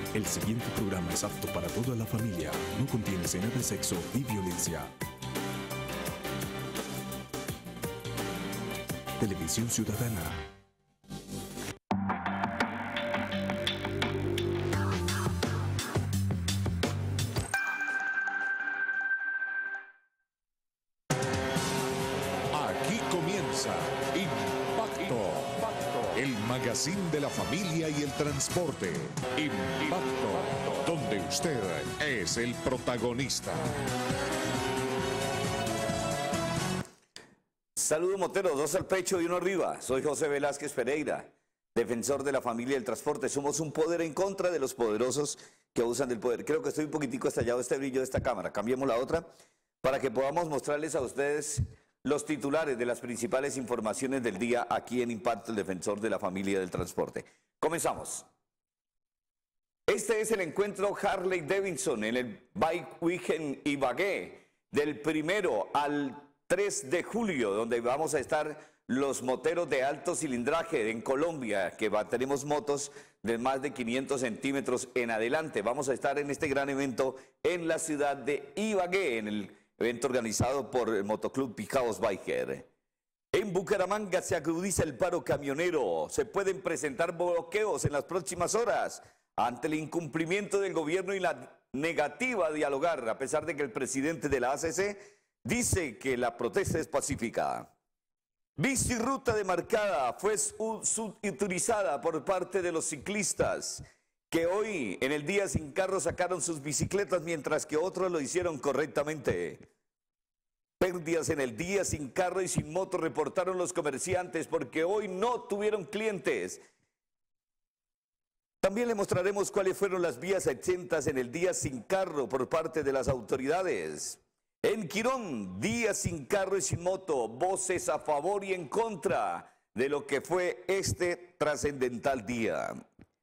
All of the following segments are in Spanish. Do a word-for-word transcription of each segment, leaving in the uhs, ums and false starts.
El siguiente programa es apto para toda la familia. No contiene escenas de sexo ni violencia. Televisión Ciudadana. Aquí comienza Impacto, el magazine de la familia y el transporte. Impacto, donde usted es el protagonista. Saludos moteros, dos al pecho y uno arriba. Soy José Velázquez Pereira, defensor de la familia y el transporte. Somos un poder en contra de los poderosos que abusan del poder. Creo que estoy un poquitico estallado este brillo de esta cámara. Cambiemos la otra para que podamos mostrarles a ustedes los titulares de las principales informaciones del día aquí en Impacto, el defensor de la familia y del transporte. Comenzamos. Este es el encuentro Harley Davidson en el Bike Weekend Ibagué, del primero al tres de julio, donde vamos a estar los moteros de alto cilindraje en Colombia, que va, tenemos motos de más de quinientos centímetros en adelante. Vamos a estar en este gran evento en la ciudad de Ibagué, en el evento organizado por el Motoclub Picaos Biker. En Bucaramanga se agudiza el paro camionero. Se pueden presentar bloqueos en las próximas horas ante el incumplimiento del gobierno y la negativa a dialogar, a pesar de que el presidente de la A C C dice que la protesta es pacífica. Bicirruta demarcada fue subutilizada por parte de los ciclistas, que hoy en el día sin carro sacaron sus bicicletas mientras que otros lo hicieron correctamente. Pérdidas en el día sin carro y sin moto reportaron los comerciantes porque hoy no tuvieron clientes. También le mostraremos cuáles fueron las vías exentas en el día sin carro por parte de las autoridades. En Quirón, día sin carro y sin moto, voces a favor y en contra de lo que fue este trascendental día.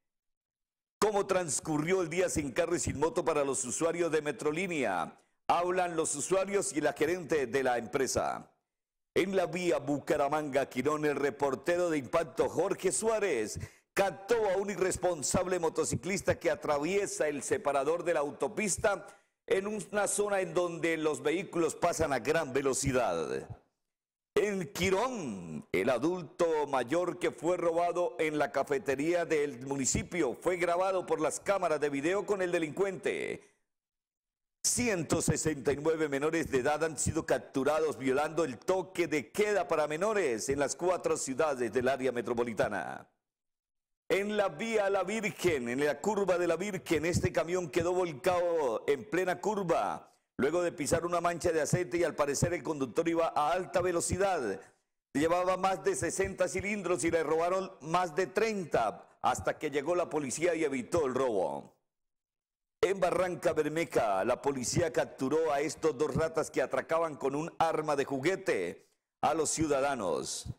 ¿Cómo transcurrió el día sin carro y sin moto para los usuarios de Metrolínea? Hablan los usuarios y la gerente de la empresa. En la vía Bucaramanga-Quirón, el reportero de Impacto Jorge Suárez captó a un irresponsable motociclista que atraviesa el separador de la autopista en una zona en donde los vehículos pasan a gran velocidad. En Quirón, el adulto mayor que fue robado en la cafetería del municipio fue grabado por las cámaras de video con el delincuente. ciento sesenta y nueve menores de edad han sido capturados violando el toque de queda para menores en las cuatro ciudades del área metropolitana. En la vía La Virgen, en la curva de La Virgen, este camión quedó volcado en plena curva, luego de pisar una mancha de aceite y al parecer el conductor iba a alta velocidad. Llevaba más de sesenta cilindros y le robaron más de treinta hasta que llegó la policía y evitó el robo. En Barranca Bermeja, la policía capturó a estos dos ratas que atracaban con un arma de juguete a los ciudadanos.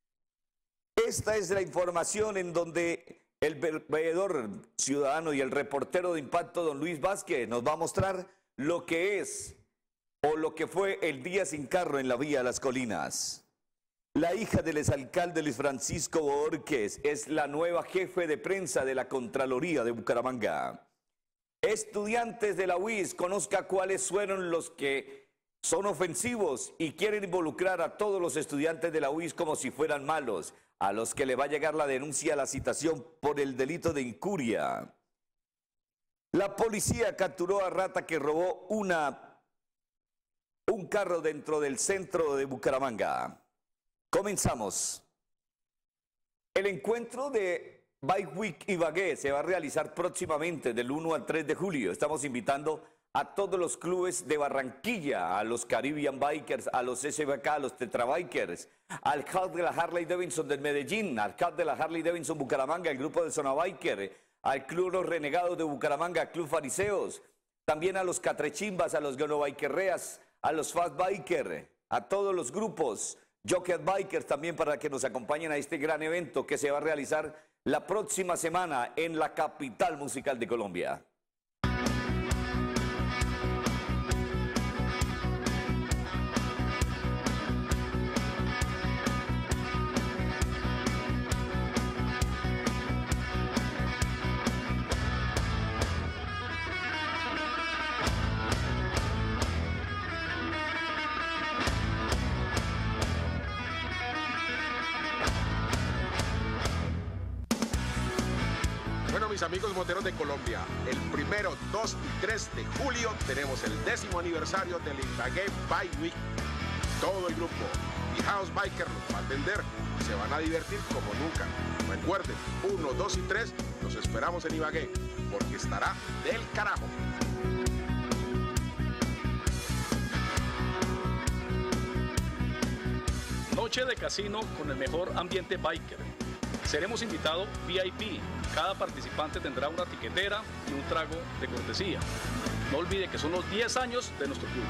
Esta es la información en donde el veedor ciudadano y el reportero de Impacto, don Luis Vázquez, nos va a mostrar lo que es o lo que fue el día sin carro en la vía Las Colinas. La hija del exalcalde Luis Francisco Borges es la nueva jefe de prensa de la Contraloría de Bucaramanga. Estudiantes de la U I S, conozca cuáles fueron los que son ofensivos y quieren involucrar a todos los estudiantes de la U I S como si fueran malos, a los que le va a llegar la denuncia a la citación por el delito de incuria. La policía capturó a rata que robó una, un carro dentro del centro de Bucaramanga. Comenzamos. El encuentro de Bike Week Ibagué se va a realizar próximamente del uno al tres de julio. Estamos invitando a todos los clubes de Barranquilla, a los Caribbean Bikers, a los S B K, a los Tetra Bikers, al club de la Harley Davidson de Medellín, al club de la Harley Davidson Bucaramanga, el grupo de Zona Biker, al club Los Renegados de Bucaramanga, al club Fariseos, también a los Catrechimbas, a los Gonobikerreas, a los Fast Biker, a todos los grupos, Joker Bikers también para que nos acompañen a este gran evento que se va a realizar la próxima semana en la capital musical de Colombia. mis amigos moteros de Colombia. El primero, dos y tres de julio tenemos el décimo aniversario del Ibagué Bike Week. Todo el grupo y House Biker los va a atender. Se van a divertir como nunca. Recuerden, uno, dos y tres los esperamos en Ibagué, porque estará del carajo. Noche de casino con el mejor ambiente biker. Seremos invitados V I P. Cada participante tendrá una tiquetera y un trago de cortesía. No olvide que son los diez años de nuestro club.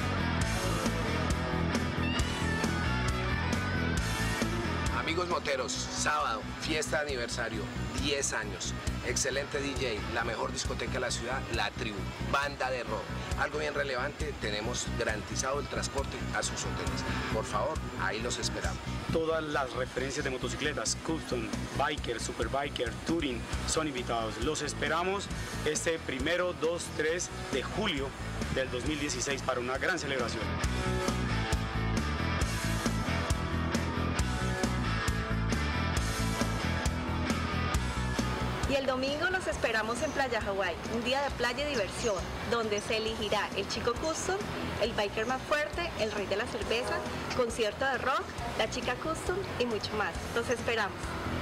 Amigos moteros, sábado, fiesta de aniversario, diez años. Excelente D J, la mejor discoteca de la ciudad, La Tribu, banda de rock. Algo bien relevante, tenemos garantizado el transporte a sus hoteles. Por favor, ahí los esperamos. Todas las referencias de motocicletas, Custom, Biker, Superbiker, Touring, son invitados. Los esperamos este primero, dos, tres de julio del dos mil dieciséis para una gran celebración. Y el domingo los esperamos en Playa Hawái, un día de playa y diversión, donde se elegirá el chico custom, el biker más fuerte, el rey de la cerveza, concierto de rock, la chica custom y mucho más. Los esperamos.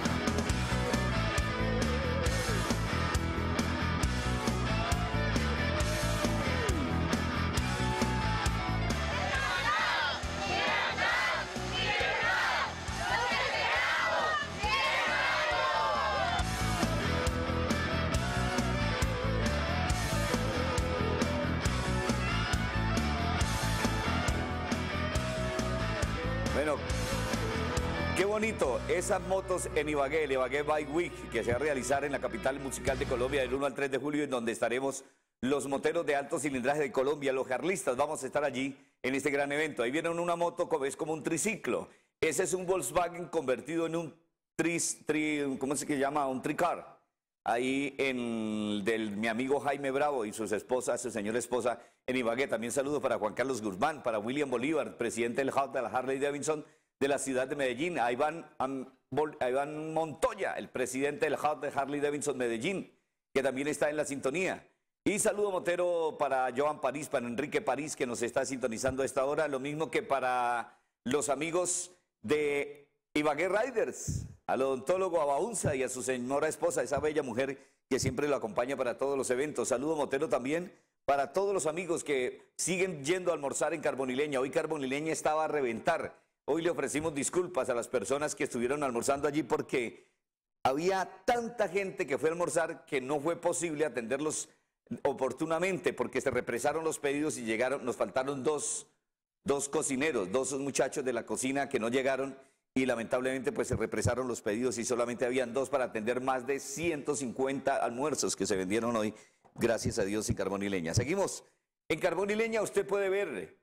Bueno, qué bonito, esas motos en Ibagué, el Ibagué Bike Week, que se va a realizar en la capital musical de Colombia del uno al tres de julio, en donde estaremos los moteros de alto cilindraje de Colombia, los jarlistas, vamos a estar allí en este gran evento. Ahí viene una moto, como es como un triciclo. Ese es un Volkswagen convertido en un tris, tri, ¿cómo se llama? Un tricar. Ahí en del mi amigo Jaime Bravo y sus esposas, su señora esposa en Ibagué. También saludo para Juan Carlos Guzmán, para William Bolívar, presidente del Hub de la Harley Davidson de la ciudad de Medellín, a Iván, a Iván Montoya, el presidente del Hub de Harley Davidson Medellín, que también está en la sintonía. Y saludo motero para Joan París, para Enrique París, que nos está sintonizando a esta hora, lo mismo que para los amigos de Ibagué Riders, al odontólogo Abaunza y a su señora esposa, esa bella mujer que siempre lo acompaña para todos los eventos. Saludo motero también para todos los amigos que siguen yendo a almorzar en Carbonileña. Hoy Carbonileña estaba a reventar. Hoy le ofrecimos disculpas a las personas que estuvieron almorzando allí porque había tanta gente que fue a almorzar que no fue posible atenderlos oportunamente porque se represaron los pedidos y llegaron, nos faltaron dos, dos cocineros, dos muchachos de la cocina que no llegaron. Y lamentablemente pues se represaron los pedidos y solamente habían dos para atender más de ciento cincuenta almuerzos que se vendieron hoy, gracias a Dios, en Carbonileña. Seguimos. En Carbonileña usted puede ver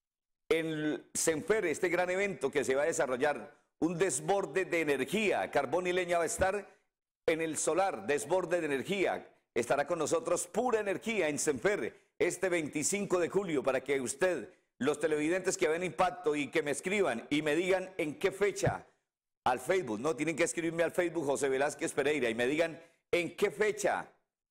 en Senfer, este gran evento que se va a desarrollar, un desborde de energía. Carbonileña va a estar en el solar, desborde de energía. Estará con nosotros Pura Energía en Senfer este veinticinco de julio para que usted, los televidentes que ven Impacto y que me escriban y me digan en qué fecha, al Facebook, no, tienen que escribirme al Facebook José Velázquez Pereira y me digan en qué fecha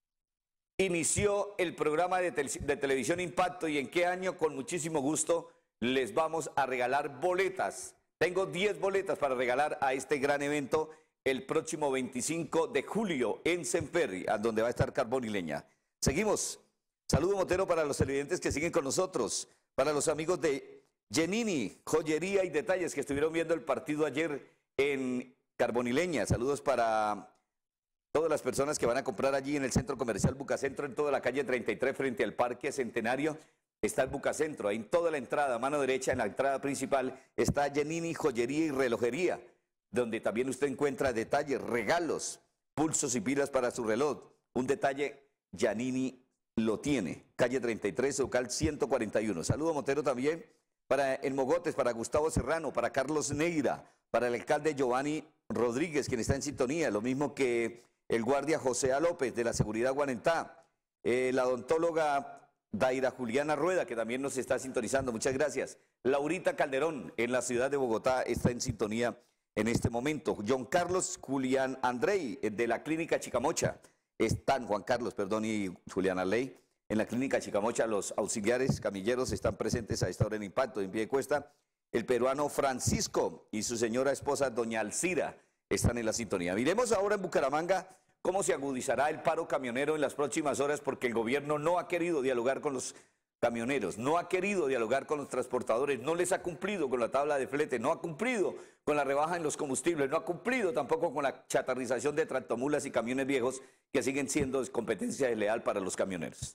inició el programa de, tel de televisión Impacto y en qué año, con muchísimo gusto les vamos a regalar boletas. Tengo diez boletas para regalar a este gran evento el próximo veinticinco de julio en Senfer, a donde va a estar Carbonileña. Seguimos. Saludo motero para los televidentes que siguen con nosotros. Para los amigos de Genini, joyería y detalles que estuvieron viendo el partido ayer en Carbonileña. Saludos para todas las personas que van a comprar allí en el Centro Comercial Bucacentro, en toda la calle treinta y tres frente al Parque Centenario. Está el Bucacentro, ahí en toda la entrada, a mano derecha, en la entrada principal, está Genini, joyería y relojería, donde también usted encuentra detalles, regalos, pulsos y pilas para su reloj. Un detalle, Giannini lo tiene. Calle treinta y tres, local ciento cuarenta y uno. Saludo motero también para el Mogotes, para Gustavo Serrano, para Carlos Neira, para el alcalde Giovanni Rodríguez, quien está en sintonía, lo mismo que el guardia José A. López de la Seguridad Guanentá, eh, la odontóloga Daira Juliana Rueda, que también nos está sintonizando, muchas gracias. Laurita Calderón, en la ciudad de Bogotá, está en sintonía en este momento. John Carlos Julián Andrei, de la Clínica Chicamocha, están, Juan Carlos, perdón, y Juliana Ley. En la clínica Chicamocha, los auxiliares camilleros están presentes a esta hora en Impacto, en Piedecuesta. El peruano Francisco y su señora esposa, doña Alcira, están en la sintonía. Miremos ahora en Bucaramanga cómo se agudizará el paro camionero en las próximas horas, porque el gobierno no ha querido dialogar con los camioneros, no ha querido dialogar con los transportadores, no les ha cumplido con la tabla de flete, no ha cumplido con la rebaja en los combustibles, no ha cumplido tampoco con la chatarrización de tractomulas y camiones viejos que siguen siendo competencia desleal para los camioneros.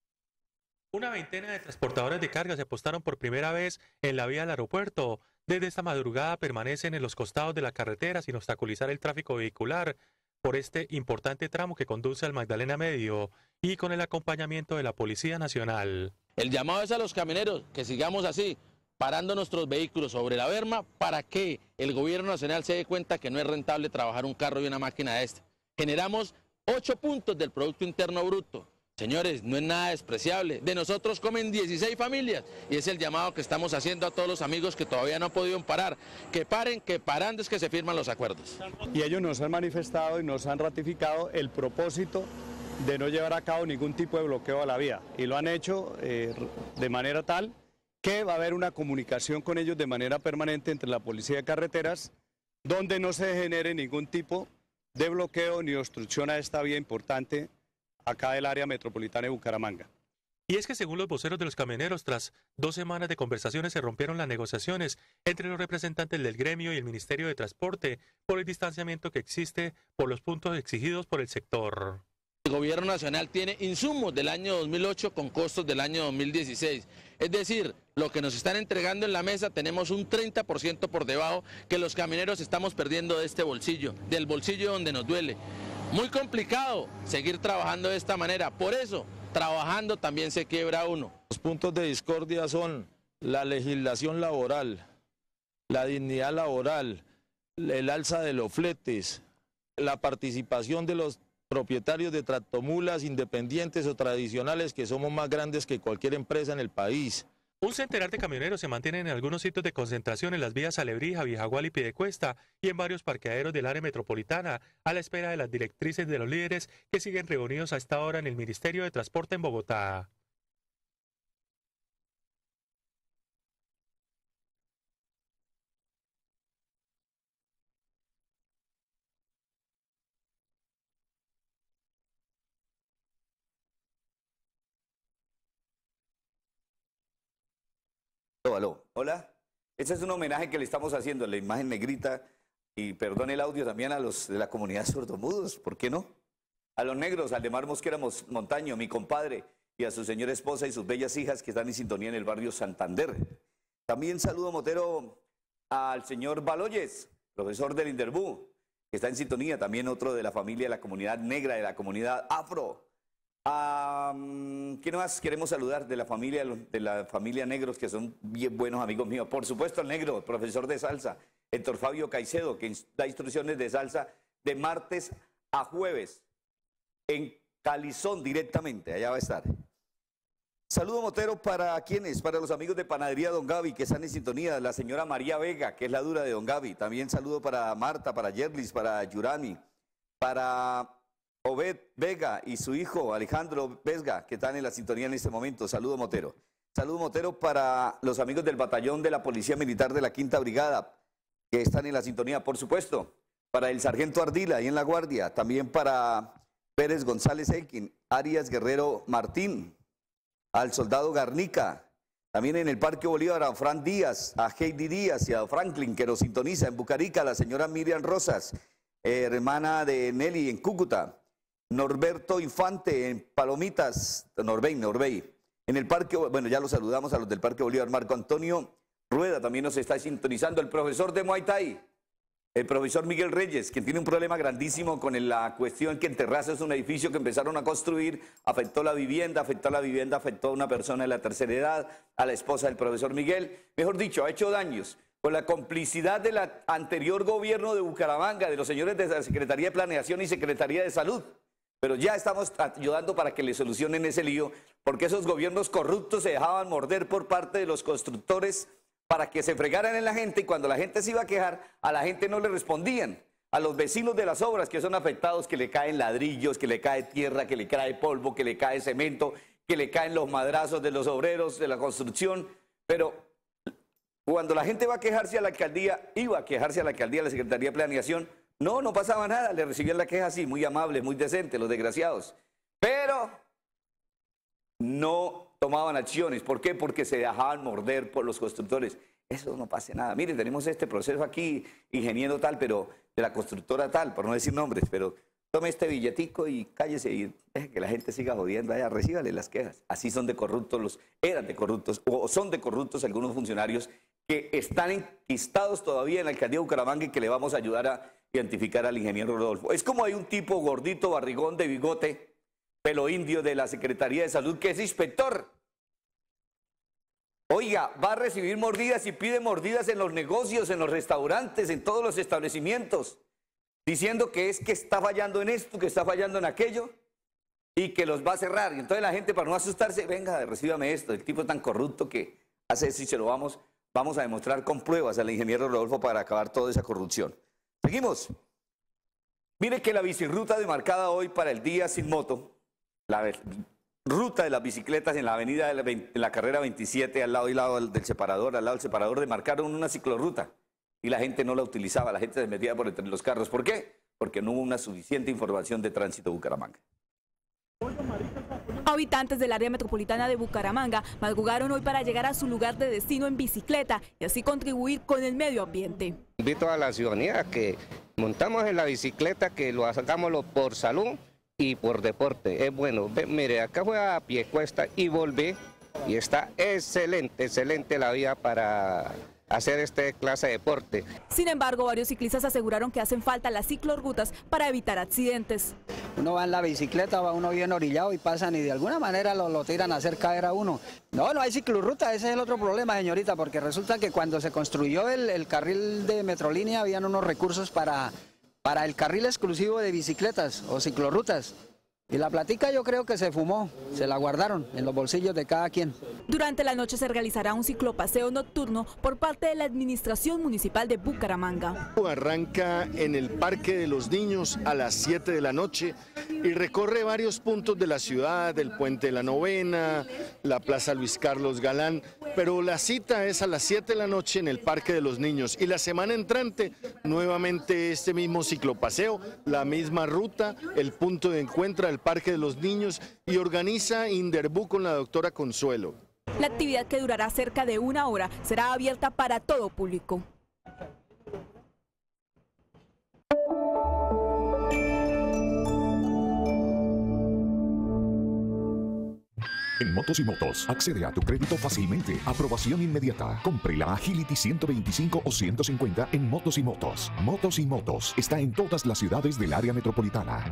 Una veintena de transportadores de carga se apostaron por primera vez en la vía del aeropuerto. Desde esta madrugada permanecen en los costados de la carretera sin obstaculizar el tráfico vehicular por este importante tramo que conduce al Magdalena Medio y con el acompañamiento de la Policía Nacional. El llamado es a los camioneros que sigamos así, parando nuestros vehículos sobre la berma para que el gobierno nacional se dé cuenta que no es rentable trabajar un carro y una máquina de esta. Generamos ocho puntos del Producto Interno Bruto. Señores, no es nada despreciable. De nosotros comen dieciséis familias y es el llamado que estamos haciendo a todos los amigos que todavía no han podido parar. Que paren, que parando es que se firman los acuerdos. Y ellos nos han manifestado y nos han ratificado el propósito de no llevar a cabo ningún tipo de bloqueo a la vía. Y lo han hecho eh, de manera tal que va a haber una comunicación con ellos de manera permanente entre la Policía de Carreteras, donde no se genere ningún tipo de bloqueo ni obstrucción a esta vía importante acá del área metropolitana de Bucaramanga. Y es que según los voceros de los camioneros, tras dos semanas de conversaciones se rompieron las negociaciones entre los representantes del gremio y el Ministerio de Transporte por el distanciamiento que existe por los puntos exigidos por el sector. El gobierno nacional tiene insumos del año dos mil ocho con costos del año dos mil dieciséis. Es decir, lo que nos están entregando en la mesa tenemos un treinta por ciento por debajo que los camioneros estamos perdiendo de este bolsillo, del bolsillo donde nos duele. Muy complicado seguir trabajando de esta manera, por eso, trabajando también se quiebra uno. Los puntos de discordia son la legislación laboral, la dignidad laboral, el alza de los fletes, la participación de los propietarios de tractomulas independientes o tradicionales que somos más grandes que cualquier empresa en el país. Un centenar de camioneros se mantienen en algunos sitios de concentración en las vías Alebrija, Viejagual y Piedecuesta y en varios parqueaderos del área metropolitana a la espera de las directrices de los líderes que siguen reunidos a esta hora en el Ministerio de Transporte en Bogotá. Aló, hola. Este es un homenaje que le estamos haciendo, la imagen negrita, y perdón el audio también a los de la comunidad sordomudos, ¿por qué no? A los negros, al de Mar Mosquera Montaño, mi compadre, y a su señora esposa y sus bellas hijas que están en sintonía en el barrio Santander. También saludo, Motero, al señor Baloyes, profesor del Inderbú, que está en sintonía, también otro de la familia de la comunidad negra, de la comunidad afro. Um, ¿Qué más queremos saludar de la familia de la familia Negros, que son bien buenos amigos míos? Por supuesto, el negro, profesor de salsa, Héctor Fabio Caicedo, que da instrucciones de salsa de martes a jueves en Calizón directamente, allá va a estar. Saludo, Motero, para quienes, para los amigos de Panadería Don Gaby, que están en sintonía, la señora María Vega, que es la dura de Don Gaby. También saludo para Marta, para Yerlis, para Yurami, para Obed Vega y su hijo Alejandro Vesga, que están en la sintonía en este momento. Saludo, Motero. Saludo, Motero, para los amigos del batallón de la Policía Militar de la Quinta Brigada, que están en la sintonía, por supuesto. Para el sargento Ardila, ahí en La Guardia. También para Pérez González Elkin, Arias Guerrero Martín, al soldado Garnica. También en el Parque Bolívar a Fran Díaz, a Heidi Díaz y a Franklin, que nos sintoniza. En Bucarica, la señora Miriam Rosas, eh, hermana de Nelly en Cúcuta. Norberto Infante en Palomitas, Norbey, Norbey. En el Parque, bueno, ya los saludamos a los del Parque Bolívar. Marco Antonio Rueda también nos está sintonizando. El profesor de Muay Thai, el profesor Miguel Reyes, quien tiene un problema grandísimo con la cuestión que en Terraza es un edificio que empezaron a construir, afectó la vivienda, afectó la vivienda, afectó a una persona de la tercera edad, a la esposa del profesor Miguel. Mejor dicho, ha hecho daños con la complicidad del anterior gobierno de Bucaramanga, de los señores de la Secretaría de Planeación y Secretaría de Salud. Pero ya estamos ayudando para que le solucionen ese lío, porque esos gobiernos corruptos se dejaban morder por parte de los constructores para que se fregaran en la gente, y cuando la gente se iba a quejar, a la gente no le respondían. a los vecinos de las obras que son afectados, que le caen ladrillos, que le cae tierra, que le cae polvo, que le cae cemento, que le caen los madrazos de los obreros de la construcción. Pero cuando la gente va a quejarse a la alcaldía, iba a quejarse a la alcaldía, a la Secretaría de Planeación, no, no pasaba nada, le recibían la queja así, muy amables, muy decentes, los desgraciados. Pero no tomaban acciones. ¿Por qué? Porque se dejaban morder por los constructores. Eso no pasa nada. Miren, tenemos este proceso aquí, ingeniero tal, pero de la constructora tal, por no decir nombres, pero tome este billetico y cállese y deje que la gente siga jodiendo allá, recíbale las quejas. Así son de corruptos los, eran de corruptos, o son de corruptos algunos funcionarios que están enquistados todavía en la alcaldía de Bucaramanga y que le vamos a ayudar a identificar al ingeniero Rodolfo. Es como hay un tipo gordito, barrigón, de bigote, pelo indio de la Secretaría de Salud, que es inspector. Oiga, va a recibir mordidas y pide mordidas en los negocios, en los restaurantes, en todos los establecimientos, diciendo que es que está fallando en esto, que está fallando en aquello y que los va a cerrar. Y entonces la gente, para no asustarse, venga, recíbame esto. El tipo es tan corrupto que hace eso y se lo vamos, vamos a demostrar con pruebas al ingeniero Rodolfo para acabar toda esa corrupción. Seguimos. Mire que la bicirruta demarcada hoy para el día sin moto, la ruta de las bicicletas en la avenida de la, en la carrera veintisiete, al lado y lado del separador, al lado del separador, demarcaron una ciclorruta y la gente no la utilizaba, la gente se metía por entre los carros. ¿Por qué? Porque no hubo una suficiente información de tránsito de Bucaramanga. Habitantes del área metropolitana de Bucaramanga madrugaron hoy para llegar a su lugar de destino en bicicleta y así contribuir con el medio ambiente. Invito a la ciudadanía a que montamos en la bicicleta, que lo hagámoslo por salud y por deporte. Es bueno. Ve, mire, acá fue a pie cuesta y volví y está excelente, excelente la vía para hacer este clase de deporte. Sin embargo, varios ciclistas aseguraron que hacen falta las ciclorrutas para evitar accidentes. Uno va en la bicicleta, va uno bien orillado y pasan y de alguna manera lo, lo tiran a hacer caer a uno. No, no hay ciclorruta, ese es el otro problema, señorita, porque resulta que cuando se construyó el, el carril de Metrolínea habían unos recursos para, para el carril exclusivo de bicicletas o ciclorrutas. Y la platica yo creo que se fumó, se la guardaron en los bolsillos de cada quien. Durante la noche se realizará un ciclopaseo nocturno por parte de la Administración Municipal de Bucaramanga. Arranca en el Parque de los Niños a las siete de la noche y recorre varios puntos de la ciudad, el Puente de la Novena, la Plaza Luis Carlos Galán, pero la cita es a las siete de la noche en el Parque de los Niños y la semana entrante nuevamente este mismo ciclopaseo, la misma ruta, el punto de encuentro del Parque de los Niños y organiza Inderbú con la doctora Consuelo. La actividad, que durará cerca de una hora, será abierta para todo público. En Motos y Motos, accede a tu crédito fácilmente. Aprobación inmediata. Compre la Agility ciento veinticinco o ciento cincuenta en Motos y Motos. Motos y Motos está en todas las ciudades del área metropolitana.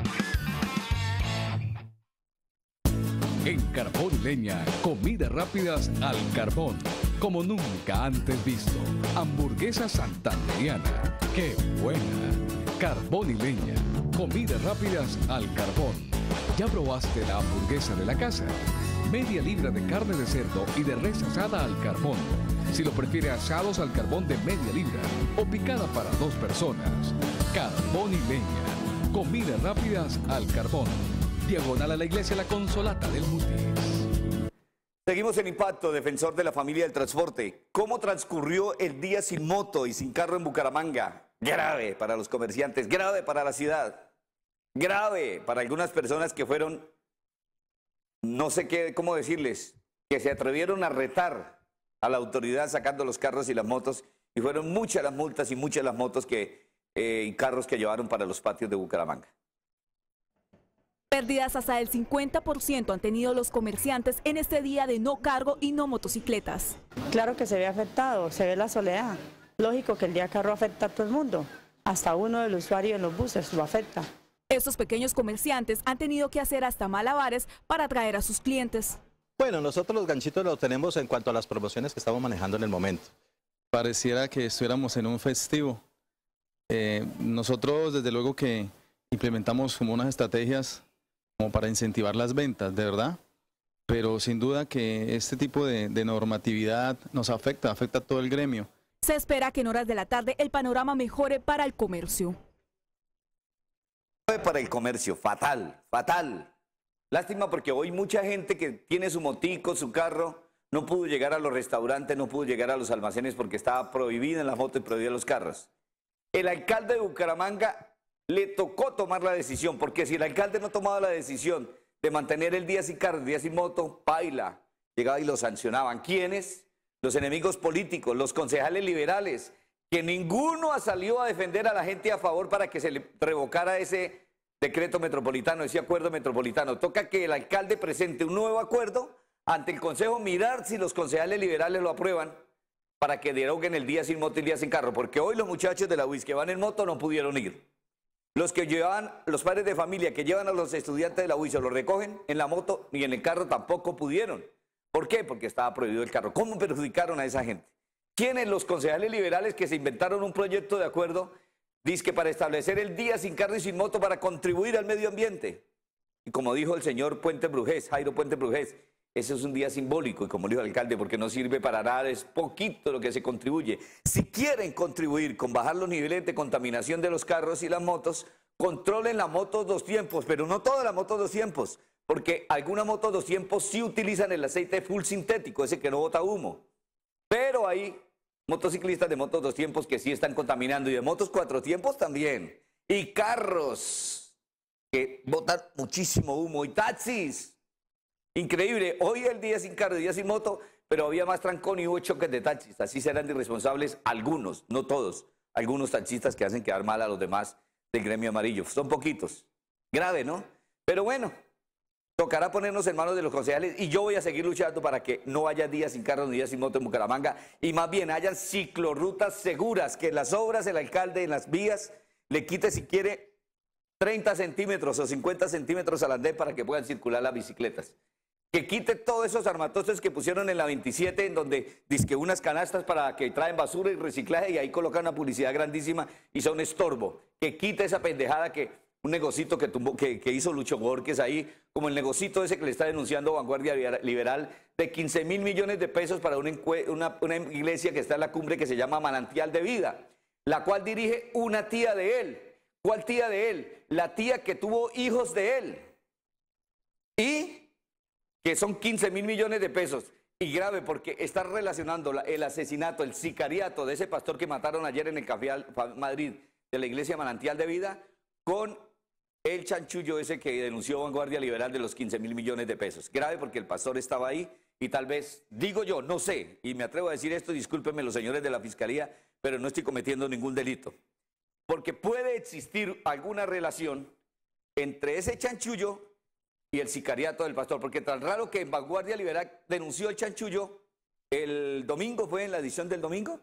En Carbón y Leña, comidas rápidas al carbón, como nunca antes visto. Hamburguesa santanderiana, ¡qué buena! Carbón y Leña, comidas rápidas al carbón. ¿Ya probaste la hamburguesa de la casa? Media libra de carne de cerdo y de res asada al carbón. Si lo prefiere, asados al carbón de media libra o picada para dos personas. Carbón y Leña, comidas rápidas al carbón. Diagonal a la iglesia La Consolata del Mutis. Seguimos en Impacto, defensor de la familia del transporte. ¿Cómo transcurrió el día sin moto y sin carro en Bucaramanga? Grave para los comerciantes, grave para la ciudad, grave para algunas personas que fueron, no sé qué, cómo decirles, que se atrevieron a retar a la autoridad sacando los carros y las motos, y fueron muchas las multas y muchas las motos que, eh, y carros que llevaron para los patios de Bucaramanga. Pérdidas hasta del cincuenta por ciento han tenido los comerciantes en este día de no cargo y no motocicletas. Claro que se ve afectado, se ve la soledad. Lógico que el día carro afecta a todo el mundo, hasta uno del usuario en los buses lo afecta. Estos pequeños comerciantes han tenido que hacer hasta malabares para atraer a sus clientes. Bueno, nosotros los ganchitos los tenemos en cuanto a las promociones que estamos manejando en el momento. Pareciera que estuviéramos en un festivo. Eh, nosotros desde luego que implementamos como unas estrategias como para incentivar las ventas, de verdad, pero sin duda que este tipo de, de normatividad nos afecta, afecta a todo el gremio. Se espera que en horas de la tarde el panorama mejore para el comercio. Para el comercio, fatal, fatal. Lástima porque hoy mucha gente que tiene su motico, su carro, no pudo llegar a los restaurantes, no pudo llegar a los almacenes porque estaba prohibida en la moto y prohibida los carros. El alcalde de Bucaramanga le tocó tomar la decisión, porque si el alcalde no tomaba la decisión de mantener el día sin carro, el día sin moto, paila, llegaba y lo sancionaban. ¿Quiénes? Los enemigos políticos, los concejales liberales, que ninguno salió a defender a la gente a favor para que se le revocara ese decreto metropolitano, ese acuerdo metropolitano. Toca que el alcalde presente un nuevo acuerdo ante el Consejo, mirar si los concejales liberales lo aprueban para que deroguen el día sin moto y el día sin carro, porque hoy los muchachos de la U I S que van en moto no pudieron ir. Los que llevaban, los padres de familia que llevan a los estudiantes de la U I S o los recogen en la moto y en el carro tampoco pudieron. ¿Por qué? Porque estaba prohibido el carro. ¿Cómo perjudicaron a esa gente? ¿Quiénes? Los concejales liberales que se inventaron un proyecto de acuerdo, dizque para establecer el día sin carro y sin moto para contribuir al medio ambiente. Y como dijo el señor Puente Brujés, Jairo Puente Brujés, ese es un día simbólico, y como dijo el alcalde, porque no sirve para nada, es poquito lo que se contribuye. Si quieren contribuir con bajar los niveles de contaminación de los carros y las motos, controlen la moto dos tiempos, pero no todas las motos dos tiempos, porque algunas motos dos tiempos sí utilizan el aceite full sintético, ese que no bota humo. Pero hay motociclistas de motos dos tiempos que sí están contaminando, y de motos cuatro tiempos también. Y carros que botan muchísimo humo, y taxis. Increíble, hoy el día sin carro, el día sin moto, pero había más trancón y hubo choques de taxis. Así serán irresponsables algunos, no todos, algunos taxistas que hacen quedar mal a los demás del gremio amarillo. Son poquitos. Grave, ¿no? Pero bueno, tocará ponernos en manos de los concejales, y yo voy a seguir luchando para que no haya días sin carro ni días sin moto en Bucaramanga, y más bien hayan ciclorrutas seguras, que en las obras el alcalde en las vías le quite si quiere treinta centímetros o cincuenta centímetros al andén para que puedan circular las bicicletas. Que quite todos esos armatostes que pusieron en la veintisiete, en donde dizque unas canastas para que traen basura y reciclaje, y ahí colocan una publicidad grandísima y son estorbo. Que quite esa pendejada, que un negocito que, tumbó, que, que hizo Lucho Borges ahí, como el negocito ese que le está denunciando Vanguardia Liberal, de quince mil millones de pesos para una, una, una iglesia que está en la cumbre que se llama Manantial de Vida, la cual dirige una tía de él. ¿Cuál tía de él? La tía que tuvo hijos de él. Y que son quince mil millones de pesos. Y grave, porque está relacionando la, el asesinato, el sicariato de ese pastor que mataron ayer en el Café Madrid de la iglesia Manantial de Vida, con el chanchullo ese que denunció Vanguardia Liberal de los quince mil millones de pesos. Grave, porque el pastor estaba ahí y tal vez, digo yo, no sé, y me atrevo a decir esto, discúlpenme los señores de la Fiscalía, pero no estoy cometiendo ningún delito. Porque puede existir alguna relación entre ese chanchullo y el sicariato del pastor, porque tan raro que en Vanguardia Liberal denunció el chanchullo el domingo, fue en la edición del domingo,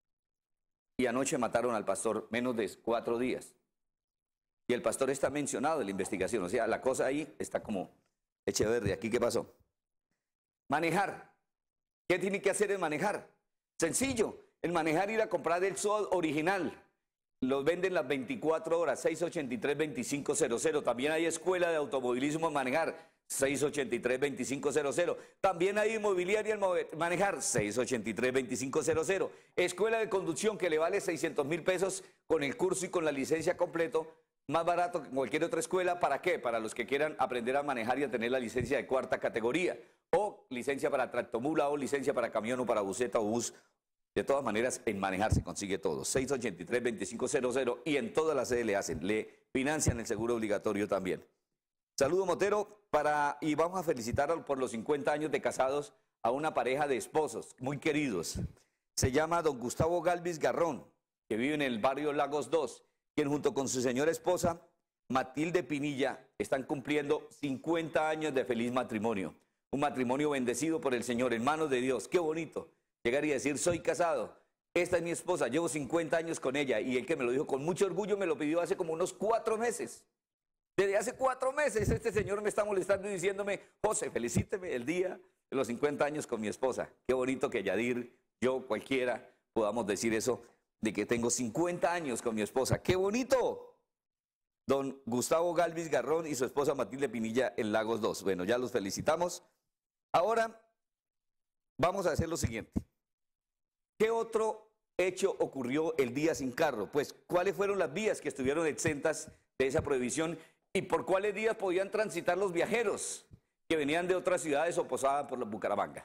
y anoche mataron al pastor, menos de cuatro días. Y el pastor está mencionado en la investigación, o sea, la cosa ahí está como Echeverri. ¿Aquí qué pasó? Manejar. ¿Qué tiene que hacer el manejar? Sencillo, el manejar, ir a comprar el S O D original. Los venden las veinticuatro horas, seis ochenta y tres, veinticinco cero cero. También hay escuela de automovilismo en manejar, seis ochenta y tres, veinticinco cero cero. También hay inmobiliaria en manejar, seis ochenta y tres, veinticinco cero cero. Escuela de conducción que le vale seiscientos mil pesos con el curso y con la licencia completo, más barato que cualquier otra escuela. ¿Para qué? Para los que quieran aprender a manejar y a tener la licencia de cuarta categoría, o licencia para tractomula, o licencia para camión, o para buseta o bus. De todas maneras, en manejar se consigue todo. seis ochenta y tres, veinticinco cero cero, y en todas las sedes le hacen, le financian el seguro obligatorio también. Saludo Motero, para, y vamos a felicitar por los cincuenta años de casados a una pareja de esposos muy queridos. Se llama don Gustavo Galvis Garrón, que vive en el barrio Lagos dos, quien junto con su señora esposa, Matilde Pinilla, están cumpliendo cincuenta años de feliz matrimonio. Un matrimonio bendecido por el Señor, en manos de Dios. ¡Qué bonito! Llegar y decir, soy casado, esta es mi esposa, llevo cincuenta años con ella, y el que me lo dijo con mucho orgullo me lo pidió hace como unos cuatro meses. Desde hace cuatro meses este señor me está molestando y diciéndome, José, felicíteme el día de los cincuenta años con mi esposa. Qué bonito que Yadir, yo, cualquiera, podamos decir eso, de que tengo cincuenta años con mi esposa. ¡Qué bonito! Don Gustavo Galvis Garrón y su esposa Matilde Pinilla en Lagos dos. Bueno, ya los felicitamos. Ahora vamos a hacer lo siguiente. ¿Qué otro hecho ocurrió el día sin carro? Pues, ¿cuáles fueron las vías que estuvieron exentas de esa prohibición y por cuáles días podían transitar los viajeros que venían de otras ciudades o posaban por la Bucaramanga.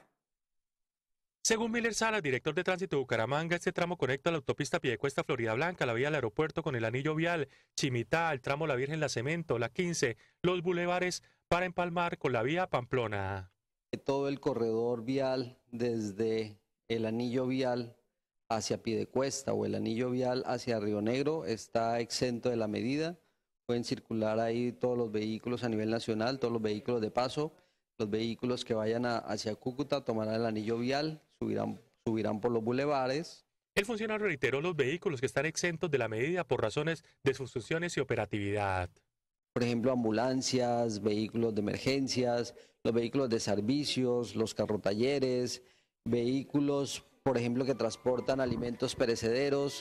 Según Miller Salas, director de tránsito de Bucaramanga, este tramo conecta la autopista Piedecuesta Florida Blanca, la vía del aeropuerto con el anillo vial, Chimitá, el tramo La Virgen La Cemento, la quince, los bulevares para empalmar con la vía Pamplona. Todo el corredor vial desde el anillo vial hacia Piedecuesta o el anillo vial hacia Río Negro está exento de la medida. Pueden circular ahí todos los vehículos a nivel nacional, todos los vehículos de paso. Los vehículos que vayan a, hacia Cúcuta tomarán el anillo vial, subirán, subirán por los bulevares. El funcionario reiteró los vehículos que están exentos de la medida por razones de sus funciones y operatividad. Por ejemplo, ambulancias, vehículos de emergencias, los vehículos de servicios, los carrotalleres, vehículos, por ejemplo, que transportan alimentos perecederos,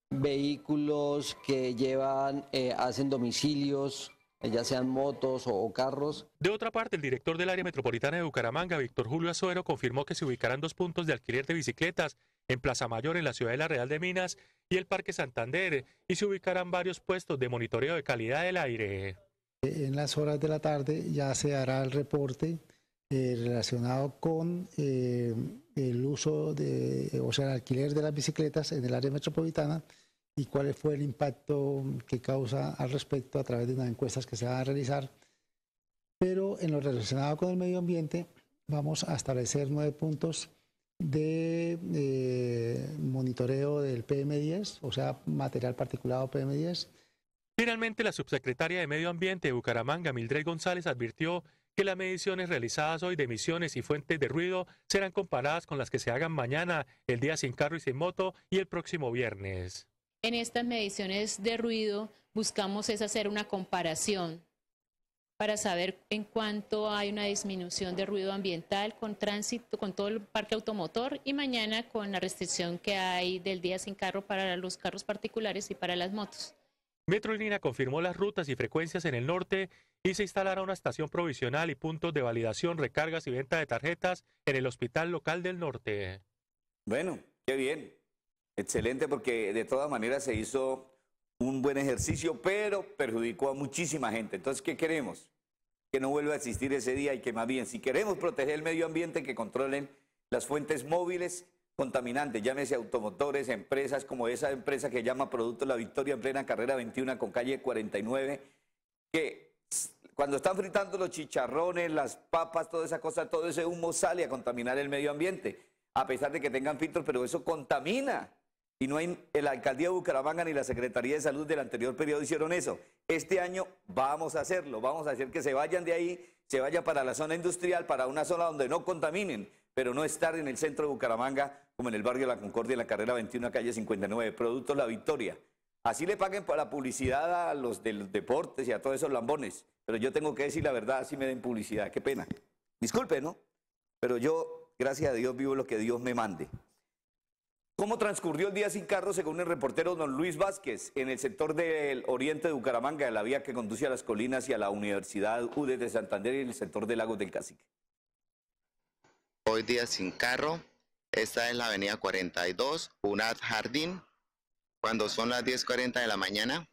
vehículos que llevan, eh, hacen domicilios, ya sean motos o, o carros. De otra parte, el director del área metropolitana de Bucaramanga, Víctor Julio Azuero, confirmó que se ubicarán dos puntos de alquiler de bicicletas en Plaza Mayor, en la Ciudadela Real de Minas, y el Parque Santander, y se ubicarán varios puestos de monitoreo de calidad del aire. En las horas de la tarde ya se hará el reporte eh, relacionado con eh, el uso de, o sea, el alquiler de las bicicletas en el área metropolitana y cuál fue el impacto que causa al respecto a través de unas encuestas que se van a realizar. Pero en lo relacionado con el medio ambiente vamos a establecer nueve puntos de eh, monitoreo del P M diez, o sea, material particulado P M diez. Finalmente, la subsecretaria de Medio Ambiente de Bucaramanga, Mildred González, advirtió que las mediciones realizadas hoy de emisiones y fuentes de ruido serán comparadas con las que se hagan mañana, el día sin carro y sin moto, y el próximo viernes. En estas mediciones de ruido buscamos es hacer una comparación para saber en cuánto hay una disminución de ruido ambiental con tránsito, con todo el parque automotor, y mañana con la restricción que hay del día sin carro para los carros particulares y para las motos. Metrolínea confirmó las rutas y frecuencias en el norte y se instalará una estación provisional y puntos de validación, recargas y venta de tarjetas en el Hospital Local del Norte. Bueno, qué bien. Excelente, porque de todas maneras se hizo un buen ejercicio, pero perjudicó a muchísima gente. Entonces, ¿qué queremos? Que no vuelva a existir ese día y que más bien, si queremos proteger el medio ambiente, que controlen las fuentes móviles contaminantes, llámese automotores, empresas como esa empresa que llama Productos La Victoria en plena carrera veintiuno con calle cuarenta y nueve, que cuando están fritando los chicharrones, las papas, toda esa cosa, todo ese humo sale a contaminar el medio ambiente, a pesar de que tengan filtros, pero eso contamina. Y no hay, la Alcaldía de Bucaramanga ni la Secretaría de Salud del anterior periodo hicieron eso. Este año vamos a hacerlo, vamos a hacer que se vayan de ahí, se vayan para la zona industrial, para una zona donde no contaminen, pero no estar en el centro de Bucaramanga, como en el barrio La Concordia, en la carrera veintiuno, calle cincuenta y nueve, Productos La Victoria. Así le paguen para la publicidad a los de los deportes y a todos esos lambones, pero yo tengo que decir la verdad, así me den publicidad, qué pena. Disculpe, ¿no? Pero yo, gracias a Dios, vivo lo que Dios me mande. ¿Cómo transcurrió el día sin carro según el reportero don Luis Vázquez en el sector del oriente de Bucaramanga, de la vía que conduce a las colinas y a la Universidad U D E de Santander y el sector de Lagos del Cacique? Hoy día sin carro, esta es la avenida cuarenta y dos, Unad Jardín, cuando son las diez cuarenta de la mañana.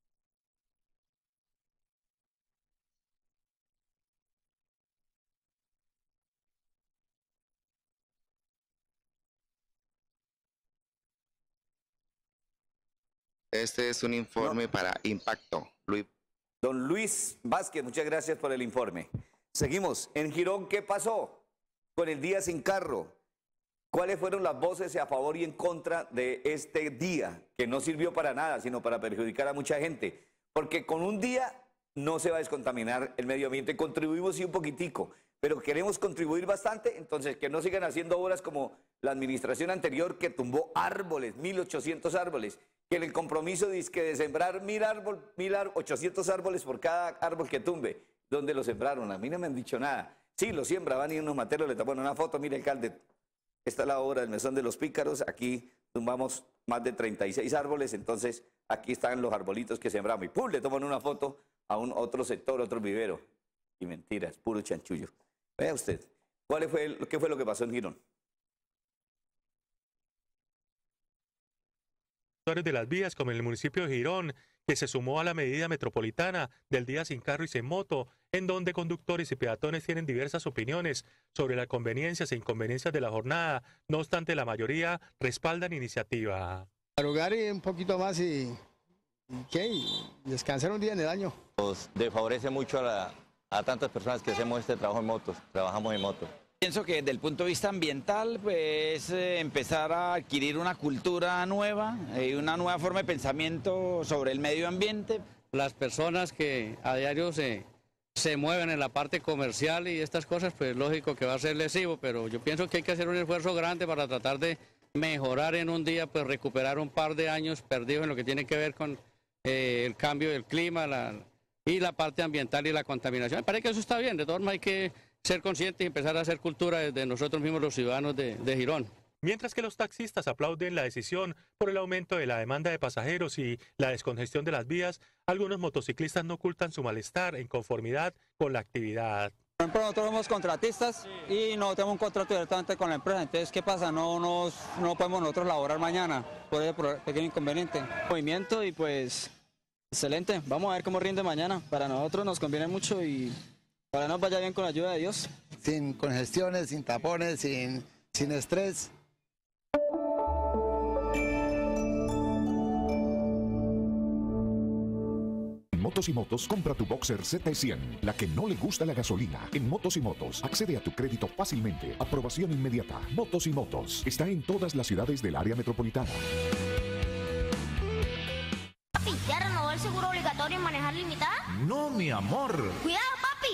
Este es un informe no. para Impacto. Luis. Don Luis Vázquez, muchas gracias por el informe. Seguimos. En Girón, ¿qué pasó con el día sin carro? ¿Cuáles fueron las voces a favor y en contra de este día? Que no sirvió para nada, sino para perjudicar a mucha gente. Porque con un día no se va a descontaminar el medio ambiente. Contribuimos sí un poquitico, pero queremos contribuir bastante, entonces que no sigan haciendo obras como la administración anterior que tumbó árboles, mil ochocientos árboles. Que en el compromiso dice que de sembrar mil árbol, mil ochocientos árboles por cada árbol que tumbe. ¿Dónde lo sembraron? A mí no me han dicho nada. Sí, lo siembra, van y unos materos le tapan una foto. Mire, alcalde, esta es la obra del Mesón de los Pícaros. Aquí tumbamos más de treinta y seis árboles, entonces aquí están los arbolitos que sembramos. Y ¡pum!, le toman una foto a un otro sector, otro vivero. Y mentira, es puro chanchullo. Vea usted, ¿cuál fue el, ¿qué fue lo que pasó en Girón? De las vías, como en el municipio de Girón, que se sumó a la medida metropolitana del día sin carro y sin moto, en donde conductores y peatones tienen diversas opiniones sobre las conveniencias e inconveniencias de la jornada. No obstante, la mayoría respaldan iniciativa. Madrugar y un poquito más y, y ¿qué? Y descansar un día en el año. Nos desfavorece mucho a, la, a tantas personas que hacemos este trabajo en motos, trabajamos en motos. Pienso que desde el punto de vista ambiental, pues eh, empezar a adquirir una cultura nueva y eh, una nueva forma de pensamiento sobre el medio ambiente. Las personas que a diario se, se mueven en la parte comercial y estas cosas, pues lógico que va a ser lesivo, pero yo pienso que hay que hacer un esfuerzo grande para tratar de mejorar en un día, pues recuperar un par de años perdidos en lo que tiene que ver con eh, el cambio del clima la, y la parte ambiental y la contaminación. Me parece que eso está bien, de todas formas hay que ser conscientes y empezar a hacer cultura desde nosotros mismos los ciudadanos de, de Girón. Mientras que los taxistas aplauden la decisión por el aumento de la demanda de pasajeros y la descongestión de las vías, algunos motociclistas no ocultan su malestar en conformidad con la actividad. Por ejemplo, nosotros somos contratistas y no tenemos un contrato directamente con la empresa, entonces ¿qué pasa? No, nos, no podemos nosotros laborar mañana por ese pequeño inconveniente. Movimiento y pues excelente, vamos a ver cómo rinde mañana, para nosotros nos conviene mucho y para nos vaya bien con la ayuda de Dios. Sin congestiones, sin tapones, sin, sin estrés. En Motos y Motos, compra tu Boxer Z cien, la que no le gusta la gasolina. En Motos y Motos, accede a tu crédito fácilmente. Aprobación inmediata. Motos y Motos, está en todas las ciudades del área metropolitana. Papi, ¿ya renovó el seguro obligatorio en manejar limitada? No, mi amor. ¡Cuidado, papi!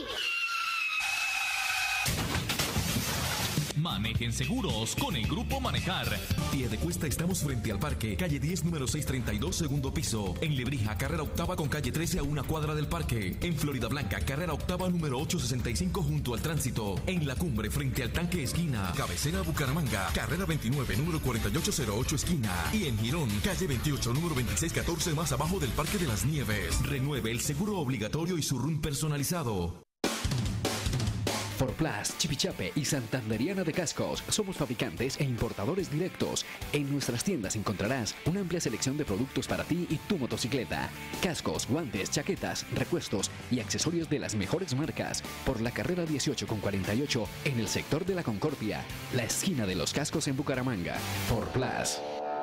Manejen seguros con el Grupo Manejar. Piedecuesta, estamos frente al parque, calle diez, número seiscientos treinta y dos, segundo piso. En Lebrija, carrera octava con calle trece a una cuadra del parque. En Florida Blanca, carrera octava, número ochocientos sesenta y cinco junto al tránsito. En La Cumbre, frente al tanque esquina. Cabecera Bucaramanga, carrera veintinueve, número cuarenta y ocho cero ocho esquina. Y en Girón, calle veintiocho, número veintiséis catorce más abajo del Parque de las Nieves. Renueve el seguro obligatorio y su R U N personalizado. Forplas, Chipichape y Santanderiana de Cascos. Somos fabricantes e importadores directos. En nuestras tiendas encontrarás una amplia selección de productos para ti y tu motocicleta. Cascos, guantes, chaquetas, repuestos y accesorios de las mejores marcas. Por la carrera dieciocho con cuarenta y ocho en el sector de la Concordia, la esquina de los cascos en Bucaramanga. Forplas.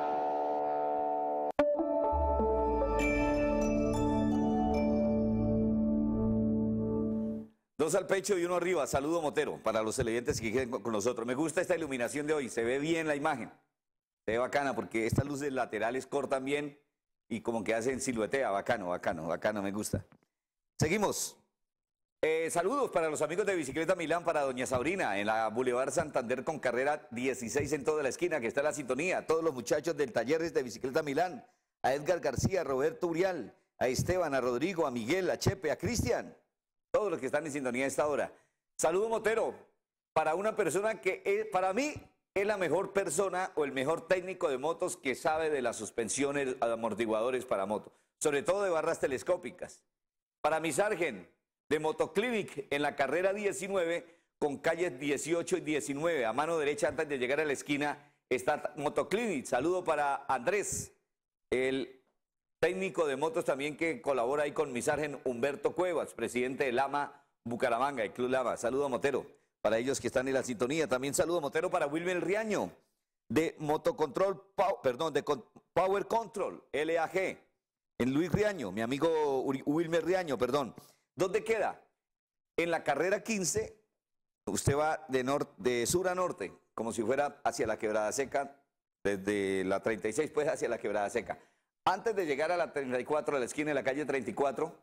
Dos al pecho y uno arriba. Saludo Motero para los televidentes que queden con nosotros. Me gusta esta iluminación de hoy. Se ve bien la imagen. Se ve bacana porque estas luces laterales cortan bien y como que hacen siluetea. Bacano, bacano, bacano. Me gusta. Seguimos. Eh, saludos para los amigos de Bicicleta Milán, para doña Sabrina, en la Boulevard Santander con carrera dieciséis en toda la esquina, que está en la sintonía. A todos los muchachos del Talleres de Bicicleta Milán. A Edgar García, a Roberto Urial, a Esteban, a Rodrigo, a Miguel, a Chepe, a Cristian. Todos los que están en sintonía a esta hora. Saludo Motero, para una persona que es, para mí es la mejor persona o el mejor técnico de motos que sabe de las suspensiones, amortiguadores para moto, sobre todo de barras telescópicas. Para mi sargent de Motoclinic en la carrera diecinueve con calles dieciocho y diecinueve, a mano derecha antes de llegar a la esquina está Motoclinic. Saludo para Andrés, el técnico de motos también que colabora ahí con mi sargent Humberto Cuevas, presidente de Lama Bucaramanga, el Club Lama. Saludo a Motero, para ellos que están en la sintonía. También saludo a Motero para Wilmer Riaño, de Motocontrol, perdón, de Power Control, L A G, en Luis Riaño, mi amigo Wilmer Riaño, perdón. ¿Dónde queda? En la carrera quince, usted va de, norte, de sur a norte, como si fuera hacia la Quebrada Seca, desde la treinta y seis pues hacia la Quebrada Seca. Antes de llegar a la treinta y cuatro, a la esquina de la calle treinta y cuatro,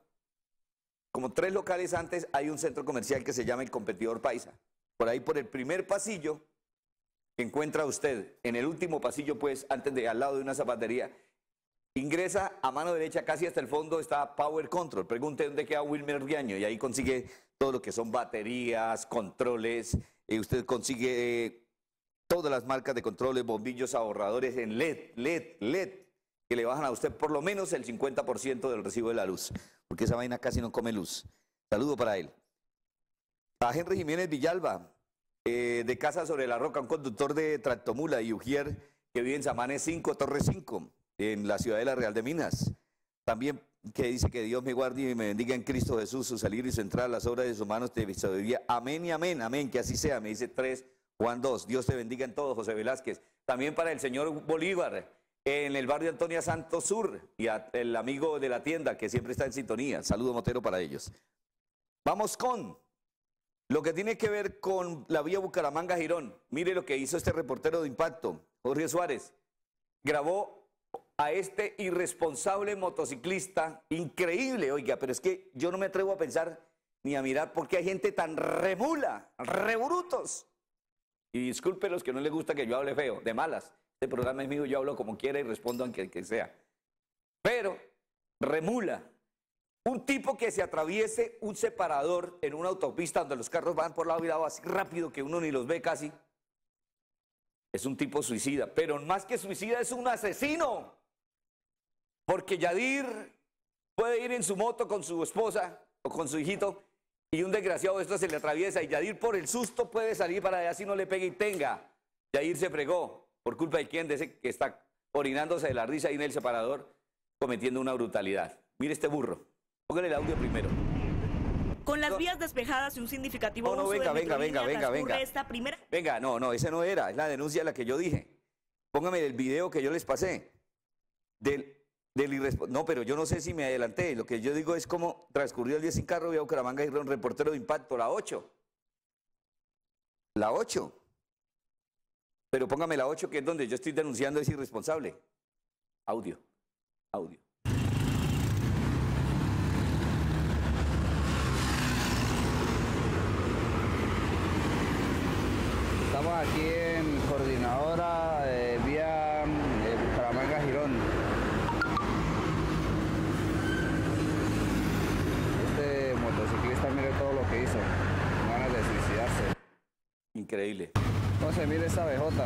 como tres locales antes, hay un centro comercial que se llama El Competidor Paisa. Por ahí, por el primer pasillo, encuentra usted, en el último pasillo, pues, antes de, al lado de una zapatería, ingresa a mano derecha, casi hasta el fondo, está Power Control. Pregunte dónde queda Wilmer Riaño y ahí consigue todo lo que son baterías, controles, y usted consigue eh, todas las marcas de controles, bombillos ahorradores en L E D, L E D, L E D, que le bajan a usted por lo menos el cincuenta por ciento del recibo de la luz, porque esa vaina casi no come luz. Saludo para él. A Henry Jiménez Villalba, eh, de Casa sobre la Roca, un conductor de tractomula y ujier que vive en Samanes cinco, Torre cinco, en la ciudad de la Real de Minas. También que dice que Dios me guarde y me bendiga en Cristo Jesús, su salir y su entrada, las obras de sus manos te sabiduría. Amén y amén, amén, que así sea, me dice tres, Juan dos. Dios te bendiga en todo, José Velázquez. También para el señor Bolívar, en el barrio Antonia Santos Sur, y a el amigo de la tienda que siempre está en sintonía. Saludo Motero para ellos. Vamos con lo que tiene que ver con la vía Bucaramanga-Girón. Mire lo que hizo este reportero de Impacto, Jorge Suárez. Grabó a este irresponsable motociclista, increíble, oiga, pero es que yo no me atrevo a pensar ni a mirar por qué hay gente tan remula, rebrutos. Y disculpen los que no les gusta que yo hable feo, de malas. Este programa es mío, yo hablo como quiera y respondo aunque que sea. Pero, remula. Un tipo que se atraviese un separador en una autopista donde los carros van por lado y lado así rápido que uno ni los ve casi. Es un tipo suicida, pero más que suicida es un asesino. Porque Yadir puede ir en su moto con su esposa o con su hijito y un desgraciado de estos se le atraviesa y Yadir por el susto puede salir para allá si no le pega y tenga. Yadir se fregó. ¿Por culpa de quién? De ese que está orinándose de la risa ahí en el separador, cometiendo una brutalidad. Mire este burro. Póngale el audio primero. Con las vías despejadas y un significativo No, no, uso venga, de venga, venga, venga, transcurre venga. esta primera... Venga, no, no, ese no era. Es la denuncia la que yo dije. Póngame el video que yo les pasé. Del, del irrespo- No, pero yo no sé si me adelanté. Lo que yo digo es cómo transcurrió el día sin carro vía Bucaramanga y un reportero de Impacto, la ocho. La ocho. Pero póngame la ocho, que es donde yo estoy denunciando ese irresponsable. Audio, audio. Estamos aquí en coordinadora eh, vía eh, Bucaramanga-Girón. Este motociclista, mire todo lo que hizo. Ganas de suicidarse. Increíble. Entonces, mire esa B J.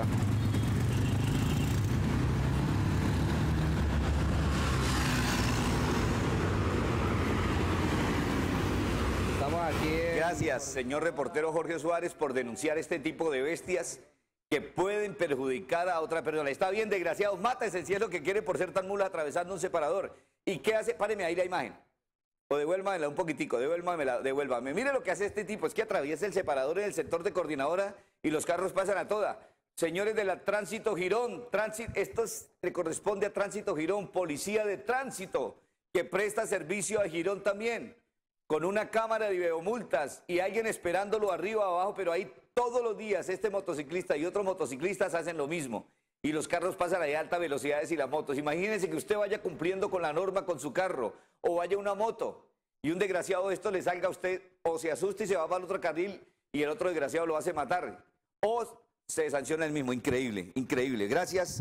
Estamos aquí en... Gracias, señor reportero Jorge Suárez, por denunciar este tipo de bestias que pueden perjudicar a otra persona. Está bien, desgraciados, mátese si es lo que quiere por ser tan mula atravesando un separador. ¿Y qué hace? Páreme ahí la imagen. O devuélvamela un poquitico, devuélvamela, devuélvame. Mire lo que hace este tipo, es que atraviesa el separador en el sector de coordinadora y los carros pasan a toda. Señores de la Tránsito Girón, tránsito, esto es, le corresponde a Tránsito Girón, policía de tránsito, que presta servicio a Girón también, con una cámara de videomultas y alguien esperándolo arriba o abajo, pero ahí todos los días este motociclista y otros motociclistas hacen lo mismo. Y los carros pasan a altas velocidades y las motos. Imagínense que usted vaya cumpliendo con la norma con su carro o vaya una moto y un desgraciado de esto le salga a usted o se asuste y se va para el otro carril y el otro desgraciado lo hace matar. O se sanciona el mismo. Increíble, increíble. Gracias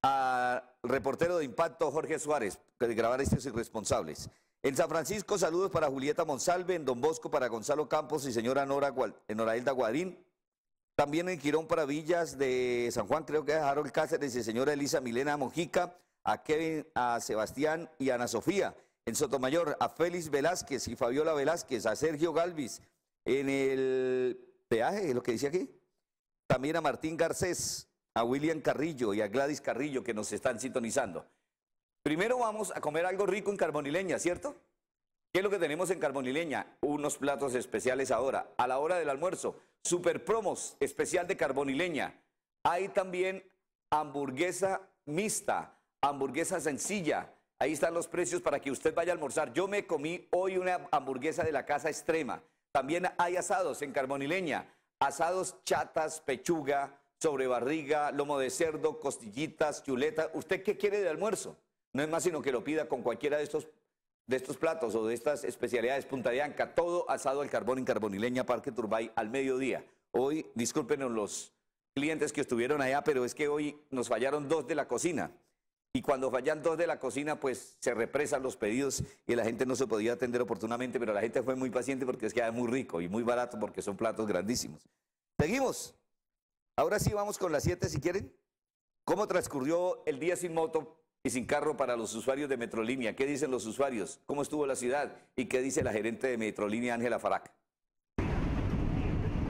al reportero de Impacto Jorge Suárez de grabar estos irresponsables. En San Francisco, saludos para Julieta Monsalve, en Don Bosco para Gonzalo Campos y señora Nora, Gual, Nora Hilda Guadín. También en Quirón para Villas de San Juan, creo que es Harold Cáceres y señora Elisa Milena Mojica, a Kevin, a Sebastián y a Ana Sofía. En Sotomayor, a Félix Velázquez y Fabiola Velázquez, a Sergio Galvis. En el peaje, es lo que dice aquí. También a Martín Garcés, a William Carrillo y a Gladys Carrillo que nos están sintonizando. Primero vamos a comer algo rico en Carbonileña, ¿cierto? ¿Qué es lo que tenemos en Carbonileña? Unos platos especiales ahora. A la hora del almuerzo, super promos especial de Carbonileña. Hay también hamburguesa mixta, hamburguesa sencilla. Ahí están los precios para que usted vaya a almorzar. Yo me comí hoy una hamburguesa de la Casa Extrema. También hay asados en Carbonileña. Asados chatas, pechuga, sobrebarriga, lomo de cerdo, costillitas, chuleta. ¿Usted qué quiere de almuerzo? No es más sino que lo pida con cualquiera de estos de estos platos o de estas especialidades. Punta de Anca, todo asado al carbón en Carbonileña, Parque Turbay, al mediodía. Hoy, discúlpenos los clientes que estuvieron allá, pero es que hoy nos fallaron dos de la cocina. Y cuando fallan dos de la cocina, pues se represan los pedidos y la gente no se podía atender oportunamente, pero la gente fue muy paciente porque es que es muy rico y muy barato porque son platos grandísimos. Seguimos. Ahora sí vamos con las siete si quieren. ¿Cómo transcurrió el día sin moto y sin carro para los usuarios de Metrolínea? ¿Qué dicen los usuarios? ¿Cómo estuvo la ciudad? ¿Y qué dice la gerente de Metrolínea, Ángela Farac?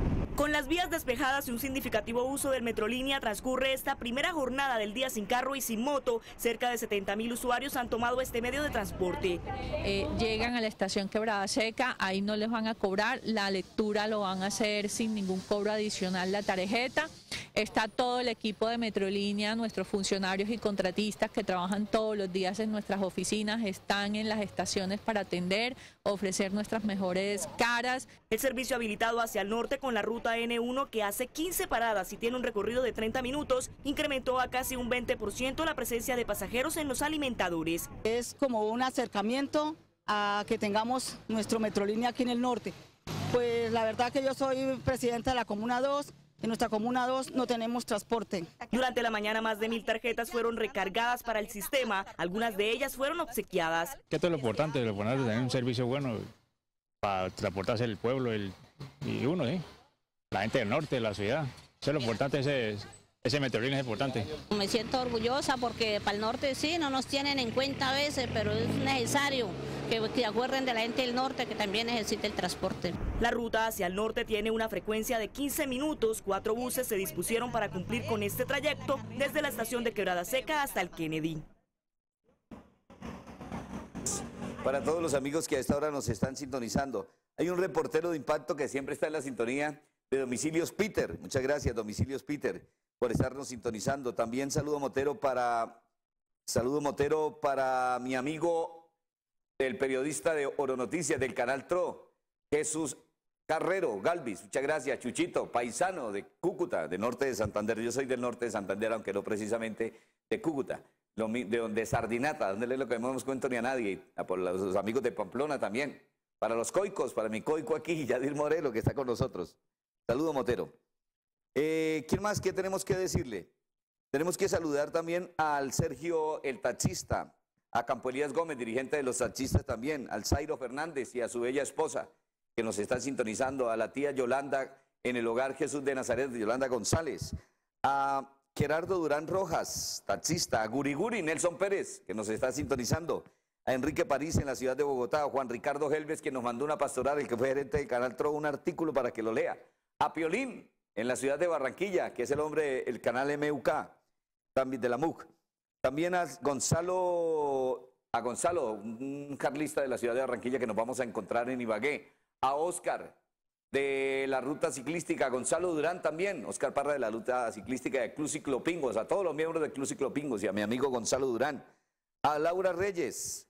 Con las vías despejadas y un significativo uso del Metrolínea transcurre esta primera jornada del día sin carro y sin moto. Cerca de setenta mil usuarios han tomado este medio de transporte. Eh, llegan a la estación Quebrada Seca, ahí no les van a cobrar, la lectura lo van a hacer sin ningún cobro adicional la tarjeta. Está todo el equipo de Metrolínea, nuestros funcionarios y contratistas que trabajan todos los días en nuestras oficinas, están en las estaciones para atender, ofrecer nuestras mejores caras. El servicio habilitado hacia el norte con la ruta ene uno, que hace quince paradas y tiene un recorrido de treinta minutos, incrementó a casi un veinte por ciento la presencia de pasajeros en los alimentadores. Es como un acercamiento a que tengamos nuestro Metrolínea aquí en el norte. Pues la verdad que yo soy presidenta de la Comuna dos. En nuestra Comuna dos no tenemos transporte. Durante la mañana más de mil tarjetas fueron recargadas para el sistema. Algunas de ellas fueron obsequiadas. Que esto es lo importante, lo importante es tener un servicio bueno para transportarse el pueblo el, y uno, ¿sí? La gente del norte de la ciudad. Eso es lo importante, ese, ese Metrolínea es importante. Me siento orgullosa porque para el norte sí, no nos tienen en cuenta a veces, pero es necesario que, que acuerden de la gente del norte que también necesita el transporte. La ruta hacia el norte tiene una frecuencia de quince minutos. Cuatro buses se dispusieron para cumplir con este trayecto desde la estación de Quebrada Seca hasta el Kennedy. Para todos los amigos que a esta hora nos están sintonizando, hay un reportero de impacto que siempre está en la sintonía de Domicilios Peter. Muchas gracias, Domicilios Peter, por estarnos sintonizando. También saludo motero para, saludo motero para mi amigo, el periodista de Oro Noticias del Canal T R O, Jesús Carrero Galvis. Muchas gracias, Chuchito, paisano de Cúcuta, de norte de Santander. Yo soy del norte de Santander, aunque no precisamente de Cúcuta, de donde Sardinata, donde es lo que no nos cuento ni a nadie, a por los amigos de Pamplona también. Para los coicos, para mi coico aquí, Yadir Morelo, que está con nosotros. Saludo motero. Eh, ¿Quién más? ¿Qué tenemos que decirle? Tenemos que saludar también al Sergio el taxista, a Campo Elías Gómez, dirigente de los taxistas también, al Zairo Fernández y a su bella esposa, que nos están sintonizando, a la tía Yolanda en el Hogar Jesús de Nazaret, Yolanda González, a Gerardo Durán Rojas, taxista, a Guriguri Nelson Pérez, que nos está sintonizando, a Enrique París en la ciudad de Bogotá, a Juan Ricardo Helves, que nos mandó una pastoral, el que fue gerente del Canal T R O, un artículo para que lo lea, a Piolín en la ciudad de Barranquilla, que es el hombre, el canal eme u ca, también de la M U C, también a Gonzalo, a Gonzalo, un carlista de la ciudad de Barranquilla que nos vamos a encontrar en Ibagué, a Oscar de la ruta ciclística, a Gonzalo Durán también, Oscar Parra de la ruta ciclística de Club Ciclopingos, a todos los miembros de Club Ciclopingos y a mi amigo Gonzalo Durán, a Laura Reyes,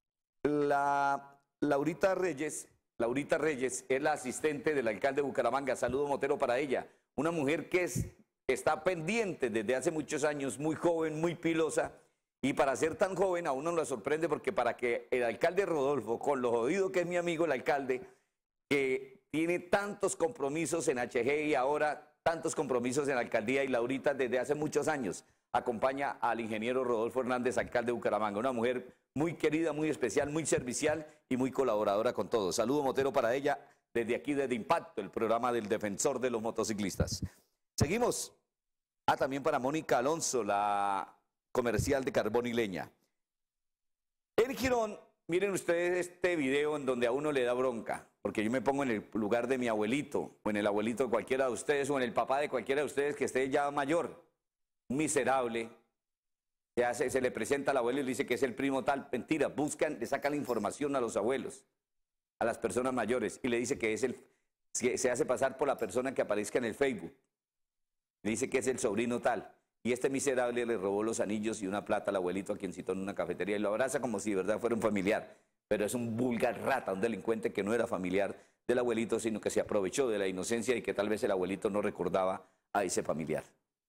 la Laurita Reyes, Laurita Reyes es la asistente del alcalde de Bucaramanga, saludo motero para ella, una mujer que es, está pendiente desde hace muchos años, muy joven, muy pilosa, y para ser tan joven a uno lo sorprende porque para que el alcalde Rodolfo, con lo jodido que es mi amigo el alcalde, que tiene tantos compromisos en H G y ahora tantos compromisos en la alcaldía, y Laurita desde hace muchos años acompaña al ingeniero Rodolfo Hernández, alcalde de Bucaramanga, una mujer muy querida, muy especial, muy servicial y muy colaboradora con todos. Saludo motero para ella desde aquí, desde Impacto, el programa del defensor de los motociclistas. Seguimos. Ah, también para Mónica Alonso, la comercial de carbón y leña. En Girón, miren ustedes este video en donde a uno le da bronca, porque yo me pongo en el lugar de mi abuelito, o en el abuelito de cualquiera de ustedes, o en el papá de cualquiera de ustedes que esté ya mayor, miserable, se, hace, se le presenta al abuelo y le dice que es el primo tal, mentira, buscan, le sacan la información a los abuelos, a las personas mayores, y le dice que es el, se hace pasar por la persona que aparezca en el Facebook, le dice que es el sobrino tal, y este miserable le robó los anillos y una plata al abuelito a quien citó en una cafetería y lo abraza como si de verdad fuera un familiar, pero es un vulgar rata, un delincuente que no era familiar del abuelito, sino que se aprovechó de la inocencia y que tal vez el abuelito no recordaba a ese familiar.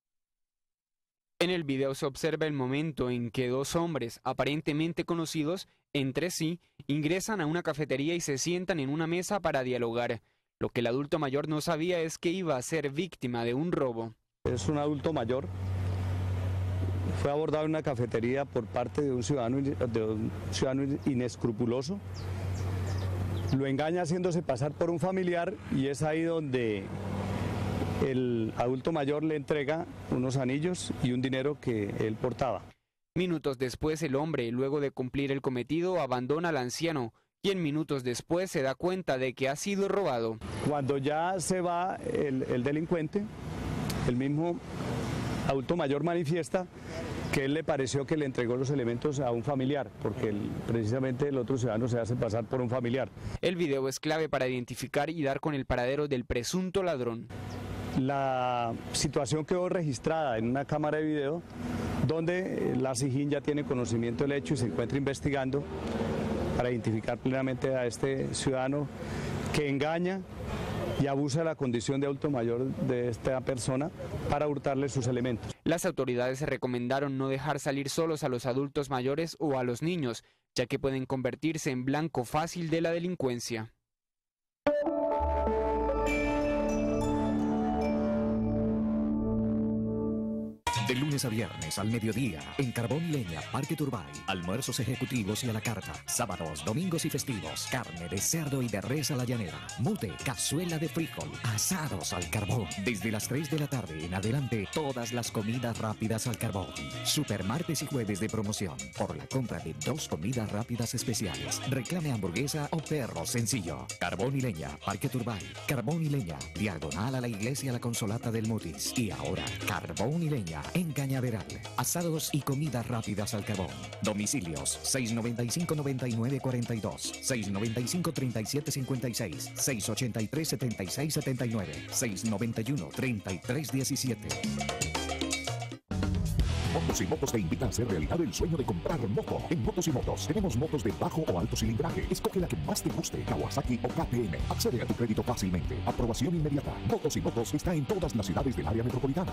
En el video se observa el momento en que dos hombres, aparentemente conocidos entre sí, ingresan a una cafetería y se sientan en una mesa para dialogar. Lo que el adulto mayor no sabía es que iba a ser víctima de un robo. Es un adulto mayor. Fue abordado en una cafetería por parte de un ciudadano, de un ciudadano inescrupuloso. Lo engaña haciéndose pasar por un familiar y es ahí donde el adulto mayor le entrega unos anillos y un dinero que él portaba. Minutos después, el hombre, luego de cumplir el cometido, abandona al anciano, quien minutos después se da cuenta de que ha sido robado. Cuando ya se va el, el delincuente, el mismo adulto mayor manifiesta que él le pareció que le entregó los elementos a un familiar, porque el, precisamente el otro ciudadano se hace pasar por un familiar. El video es clave para identificar y dar con el paradero del presunto ladrón. La situación quedó registrada en una cámara de video donde la SIJIN ya tiene conocimiento del hecho y se encuentra investigando para identificar plenamente a este ciudadano que engaña y abusa de la condición de adulto mayor de esta persona para hurtarle sus elementos. Las autoridades recomendaron no dejar salir solos a los adultos mayores o a los niños, ya que pueden convertirse en blanco fácil de la delincuencia. De lunes a viernes al mediodía, en Carbón y Leña, Parque Turbay. Almuerzos ejecutivos y a la carta. Sábados, domingos y festivos. Carne de cerdo y de res a la llanera. Mute, cazuela de frijol. Asados al carbón. Desde las tres de la tarde en adelante, todas las comidas rápidas al carbón. Super martes y jueves de promoción. Por la compra de dos comidas rápidas especiales. Reclame hamburguesa o perro sencillo. Carbón y Leña, Parque Turbay. Carbón y Leña, diagonal a la iglesia La Consolata del Mutis. Y ahora, Carbón y Leña en Cañaveral. Asados y comidas rápidas al carbón. Domicilios seis noventa y cinco, noventa y nueve, cuarenta y dos, seis noventa y cinco, treinta y siete, cincuenta y seis, seis ochenta y tres, setenta y seis, setenta y nueve, seis noventa y uno, treinta y tres, diecisiete. Motos y Motos te invita a hacer realidad el sueño de comprar moto. En Motos y Motos tenemos motos de bajo o alto cilindraje. Escoge la que más te guste, Kawasaki o K T M. Accede a tu crédito fácilmente. Aprobación inmediata. Motos y Motos está en todas las ciudades del área metropolitana.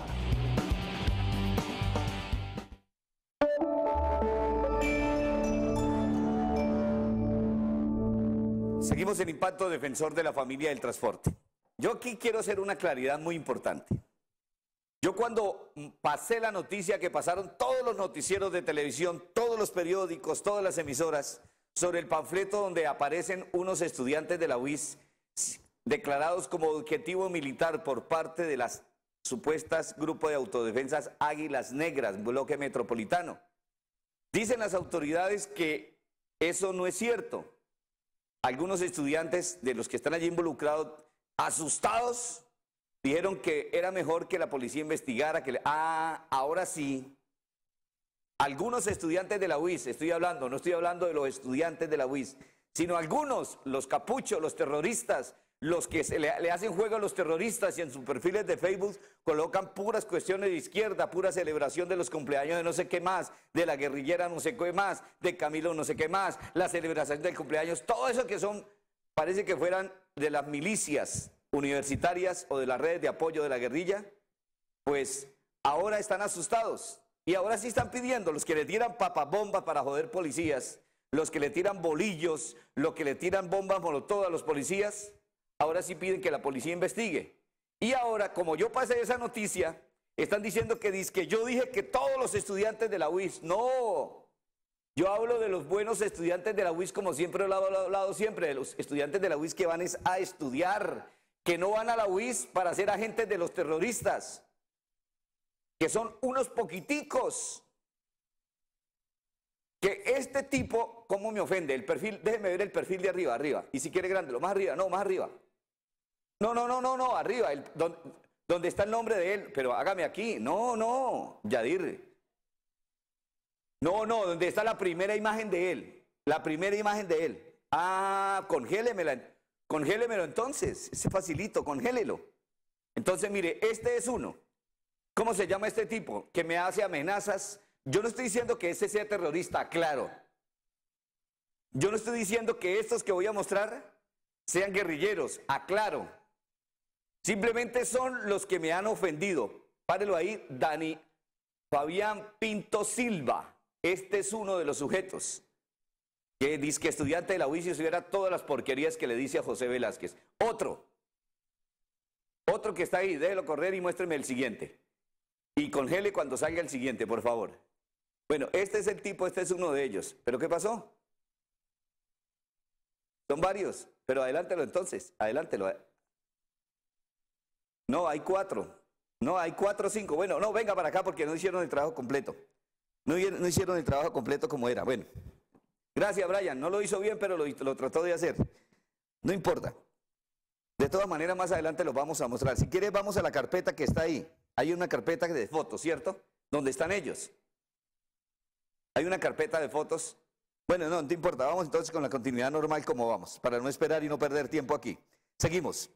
Seguimos en Impacto Defensor de la Familia del Transporte. Yo aquí quiero hacer una claridad muy importante. Yo cuando pasé la noticia que pasaron todos los noticieros de televisión, todos los periódicos, todas las emisoras, sobre el panfleto donde aparecen unos estudiantes de la U I S declarados como objetivo militar por parte de las supuestas grupos de autodefensas Águilas Negras, bloque metropolitano. Dicen las autoridades que eso no es cierto. Algunos estudiantes de los que están allí involucrados, asustados, dijeron que era mejor que la policía investigara, que le... ah, ahora sí. Algunos estudiantes de la U I S, estoy hablando, no estoy hablando de los estudiantes de la U I S, sino algunos, los capuchos, los terroristas, los que se le, le hacen juego a los terroristas y en sus perfiles de Facebook colocan puras cuestiones de izquierda, pura celebración de los cumpleaños de no sé qué más, de la guerrillera no sé qué más, de Camilo no sé qué más, la celebración del cumpleaños, todo eso que son, parece que fueran de las milicias universitarias o de las redes de apoyo de la guerrilla, pues ahora están asustados y ahora sí están pidiendo, los que le tiran papabombas para joder policías, los que le tiran bolillos, los que le tiran bombas molotov a los policías, ahora sí piden que la policía investigue. Y ahora, como yo pasé esa noticia, están diciendo que, que yo dije que todos los estudiantes de la U I S, no, yo hablo de los buenos estudiantes de la U I S como siempre he hablado, hablado siempre, de los estudiantes de la U I S que van a estudiar, que no van a la U I S para ser agentes de los terroristas, que son unos poquiticos. Que este tipo, ¿cómo me ofende? El perfil, déjeme ver el perfil de arriba, arriba, y si quiere grande, lo más arriba, no, más arriba. No, no, no, no, no, arriba, el, donde, donde está el nombre de él, pero hágame aquí, no, no, Yadir. No, no, donde está la primera imagen de él, la primera imagen de él. Ah, congélemela, congélemelo entonces, ese facilito, congélelo. Entonces, mire, este es uno. ¿Cómo se llama este tipo? Que me hace amenazas. Yo no estoy diciendo que ese sea terrorista, claro. Yo no estoy diciendo que estos que voy a mostrar sean guerrilleros, aclaro. Simplemente son los que me han ofendido. Párelo ahí, Dani Fabián Pinto Silva. Este es uno de los sujetos que dice que estudiante de la U I S y estuviera todas las porquerías que le dice a José Velázquez. Otro. Otro que está ahí, déjelo correr y muéstreme el siguiente. Y congele cuando salga el siguiente, por favor. Bueno, este es el tipo, este es uno de ellos. ¿Pero qué pasó? Son varios, pero adelántelo entonces, adelántelo. No, hay cuatro. No, hay cuatro o cinco. Bueno, no, venga para acá porque no hicieron el trabajo completo. No, no hicieron el trabajo completo como era. Bueno, Gracias, Brian. No lo hizo bien, pero lo, lo trató de hacer. No importa. De todas maneras, más adelante lo vamos a mostrar. Si quieres, vamos a la carpeta que está ahí. Hay una carpeta de fotos, ¿cierto? ¿Dónde están ellos? Hay una carpeta de fotos. Bueno, no, no te importa. Vamos entonces con la continuidad normal como vamos, para no esperar y no perder tiempo aquí. Seguimos.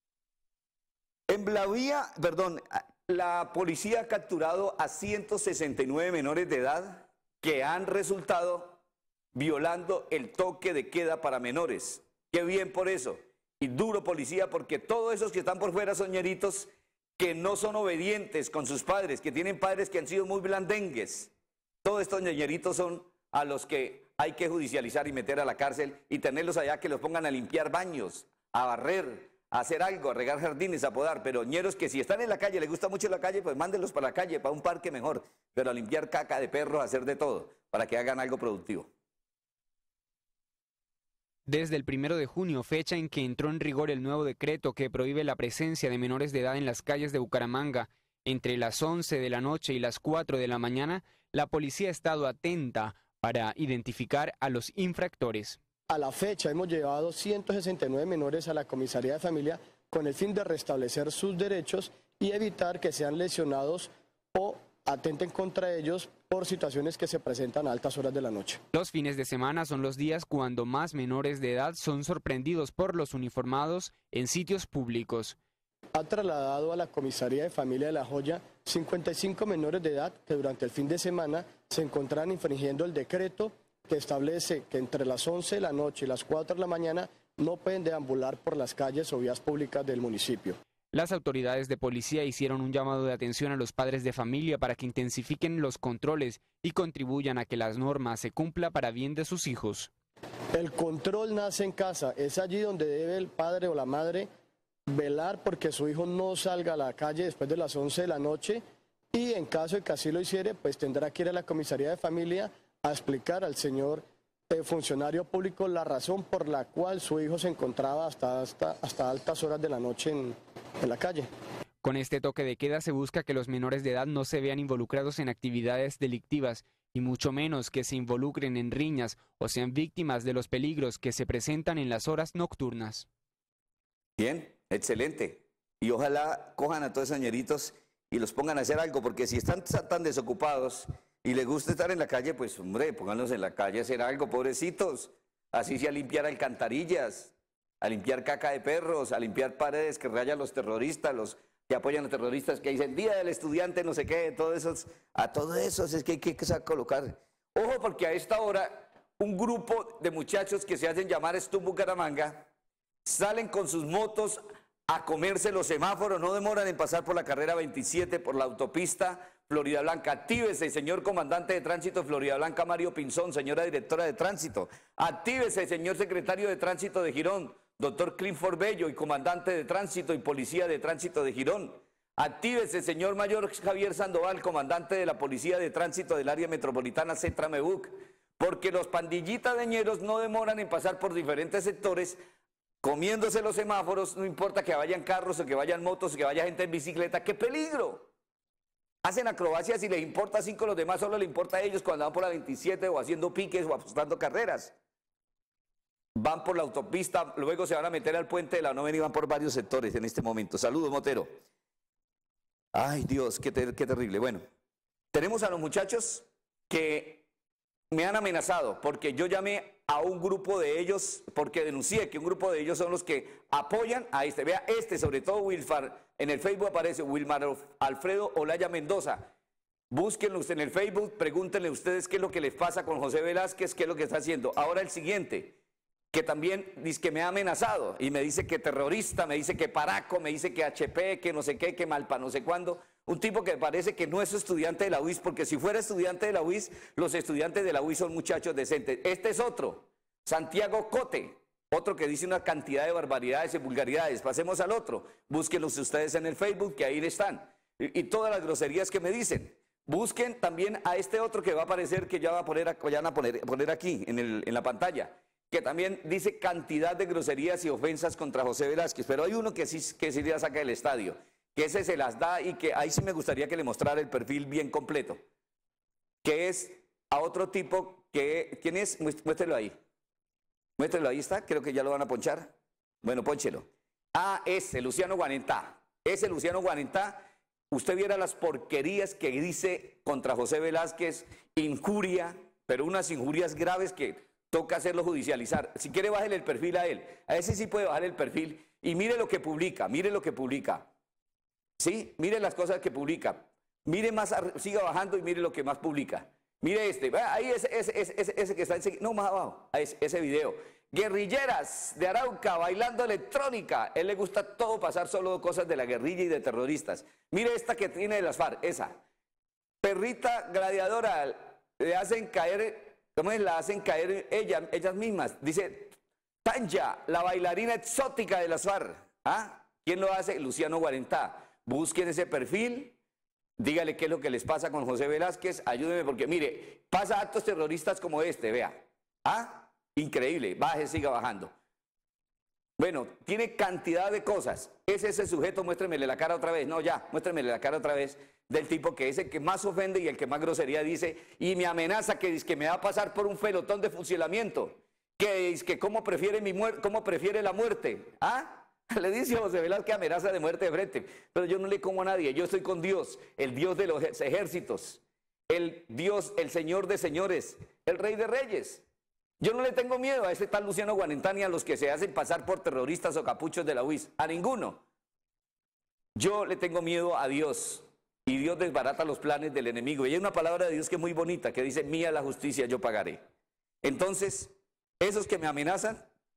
En la vía, perdón, la policía ha capturado a ciento sesenta y nueve menores de edad que han resultado violando el toque de queda para menores. Qué bien por eso. Y duro policía, porque todos esos que están por fuera son ñeritos que no son obedientes con sus padres, que tienen padres que han sido muy blandengues. Todos estos ñeritos son a los que hay que judicializar y meter a la cárcel y tenerlos allá que los pongan a limpiar baños, a barrer, a hacer algo, a regar jardines, a podar. Pero ñeros que si están en la calle, les gusta mucho la calle, pues mándenlos para la calle, para un parque mejor. Pero a limpiar caca de perros, a hacer de todo, para que hagan algo productivo. Desde el primero de junio, fecha en que entró en rigor el nuevo decreto que prohíbe la presencia de menores de edad en las calles de Bucaramanga, entre las once de la noche y las cuatro de la mañana, la policía ha estado atenta para identificar a los infractores. A la fecha hemos llevado ciento sesenta y nueve menores a la comisaría de familia con el fin de restablecer sus derechos y evitar que sean lesionados o atenten contra ellos por situaciones que se presentan a altas horas de la noche. Los fines de semana son los días cuando más menores de edad son sorprendidos por los uniformados en sitios públicos. Ha trasladado a la comisaría de familia de La Joya cincuenta y cinco menores de edad que durante el fin de semana se encontraban infringiendo el decreto que establece que entre las once de la noche y las cuatro de la mañana no pueden deambular por las calles o vías públicas del municipio. Las autoridades de policía hicieron un llamado de atención a los padres de familia para que intensifiquen los controles y contribuyan a que las normas se cumplan para bien de sus hijos. El control nace en casa, es allí donde debe el padre o la madre velar porque su hijo no salga a la calle después de las once de la noche y en caso de que así lo hiciere, pues tendrá que ir a la comisaría de familia a explicar al señor eh, funcionario público la razón por la cual su hijo se encontraba hasta, hasta, hasta altas horas de la noche en, en la calle. Con este toque de queda se busca que los menores de edad no se vean involucrados en actividades delictivas y mucho menos que se involucren en riñas o sean víctimas de los peligros que se presentan en las horas nocturnas. Bien, excelente. Y ojalá cojan a todos esos ñeritos y los pongan a hacer algo, porque si están tan desocupados y les gusta estar en la calle, pues hombre, pónganlos en la calle a hacer algo, pobrecitos. Así sea a limpiar alcantarillas, a limpiar caca de perros, a limpiar paredes que rayan los terroristas, los que apoyan a los terroristas, que dicen Día del Estudiante, no sé qué, todo eso, a todo eso es que hay que, que colocar. Ojo, porque a esta hora un grupo de muchachos que se hacen llamar Stop Bucaramanga salen con sus motos a comerse los semáforos, no demoran en pasar por la carrera veintisiete, por la autopista Florida Blanca. Actívese, señor comandante de tránsito de Florida Blanca, Mario Pinzón, señora directora de tránsito. Actívese, señor secretario de tránsito de Girón, doctor Clifford Bello, y comandante de tránsito y policía de tránsito de Girón. Actívese, señor mayor Javier Sandoval, comandante de la policía de tránsito del área metropolitana Cetramebuc, porque los pandillitas de ñeros no demoran en pasar por diferentes sectores comiéndose los semáforos, no importa que vayan carros o que vayan motos o que vaya gente en bicicleta, ¡qué peligro! Hacen acrobacias y les importa cinco, los demás solo les importa a ellos cuando van por la veintisiete o haciendo piques o apostando carreras. Van por la autopista, luego se van a meter al puente de la novena y van por varios sectores en este momento. Saludos, Motero. Ay, Dios, qué, ter qué terrible. Bueno, tenemos a los muchachos que me han amenazado porque yo llamé a un grupo de ellos, porque denuncié que un grupo de ellos son los que apoyan a este. Vea, este, sobre todo Wilfar, en el Facebook aparece Wilmar Alfredo Olaya Mendoza. Búsquenlos en el Facebook, pregúntenle ustedes qué es lo que les pasa con José Velázquez, qué es lo que está haciendo. Ahora el siguiente, que también dice que me ha amenazado y me dice que terrorista, me dice que paraco, me dice que H P, que no sé qué, que malpa, no sé cuándo. Un tipo que parece que no es estudiante de la U I S, porque si fuera estudiante de la U I S, los estudiantes de la U I S son muchachos decentes. Este es otro, Santiago Cote, otro que dice una cantidad de barbaridades y vulgaridades. Pasemos al otro, búsquenlos ustedes en el Facebook, que ahí están. Y, y todas las groserías que me dicen. Busquen también a este otro que va a aparecer, que ya va a poner, vayan a poner, poner aquí en, el, en la pantalla, que también dice cantidad de groserías y ofensas contra José Velázquez. Pero hay uno que sí, que sí ya saca del estadio, que ese se las da y que ahí sí me gustaría que le mostrara el perfil bien completo, que es a otro tipo que, ¿quién es? Muéstrelo ahí. Muéstrelo ahí, está, creo que ya lo van a ponchar. Bueno, pónchelo. Ah, ese, Luciano Guanentá. Ese Luciano Guanentá, usted viera las porquerías que dice contra José Velázquez, injuria, pero unas injurias graves que toca hacerlo judicializar. Si quiere, bájele el perfil a él. A ese sí puede bajar el perfil. Y mire lo que publica, mire lo que publica. ¿Sí? Mire las cosas que publica. Mire más, siga bajando y mire lo que más publica. Mire este, ahí ese, ese, ese, ese, ese que está enseguida, no, más abajo, ese, ese video. Guerrilleras de Arauca bailando electrónica. Él le gusta todo pasar solo cosas de la guerrilla y de terroristas. Mire esta que tiene de las FARC, esa. Perrita gladiadora, le hacen caer, ¿cómo es? La hacen caer ella, ellas mismas. Dice, Tanja, la bailarina exótica de las FARC. ¿Ah? ¿Quién lo hace? Luciano Guarentá. Busquen ese perfil. Dígale qué es lo que les pasa con José Velázquez, ayúdeme porque, mire, pasa actos terroristas como este, vea. ¿Ah? Increíble, baje, siga bajando. Bueno, tiene cantidad de cosas. Es ese sujeto, muéstremele la cara otra vez. No, ya, muéstremele la cara otra vez del tipo que es el que más ofende y el que más grosería dice y me amenaza que dice que me va a pasar por un pelotón de fusilamiento. Que dice que cómo prefiere, mi muer cómo prefiere la muerte. ¿Ah? Le dice a José Velázquez amenaza de muerte de frente, pero yo no le como a nadie, yo estoy con Dios, el Dios de los ejércitos, el Dios, el Señor de señores, el Rey de reyes. Yo no le tengo miedo a ese tal Luciano Guanentá ni a los que se hacen pasar por terroristas o capuchos de la U I S, a ninguno. Yo le tengo miedo a Dios y Dios desbarata los planes del enemigo. Y hay una palabra de Dios que es muy bonita, que dice, mía la justicia, yo pagaré. Entonces, esos que me amenazan,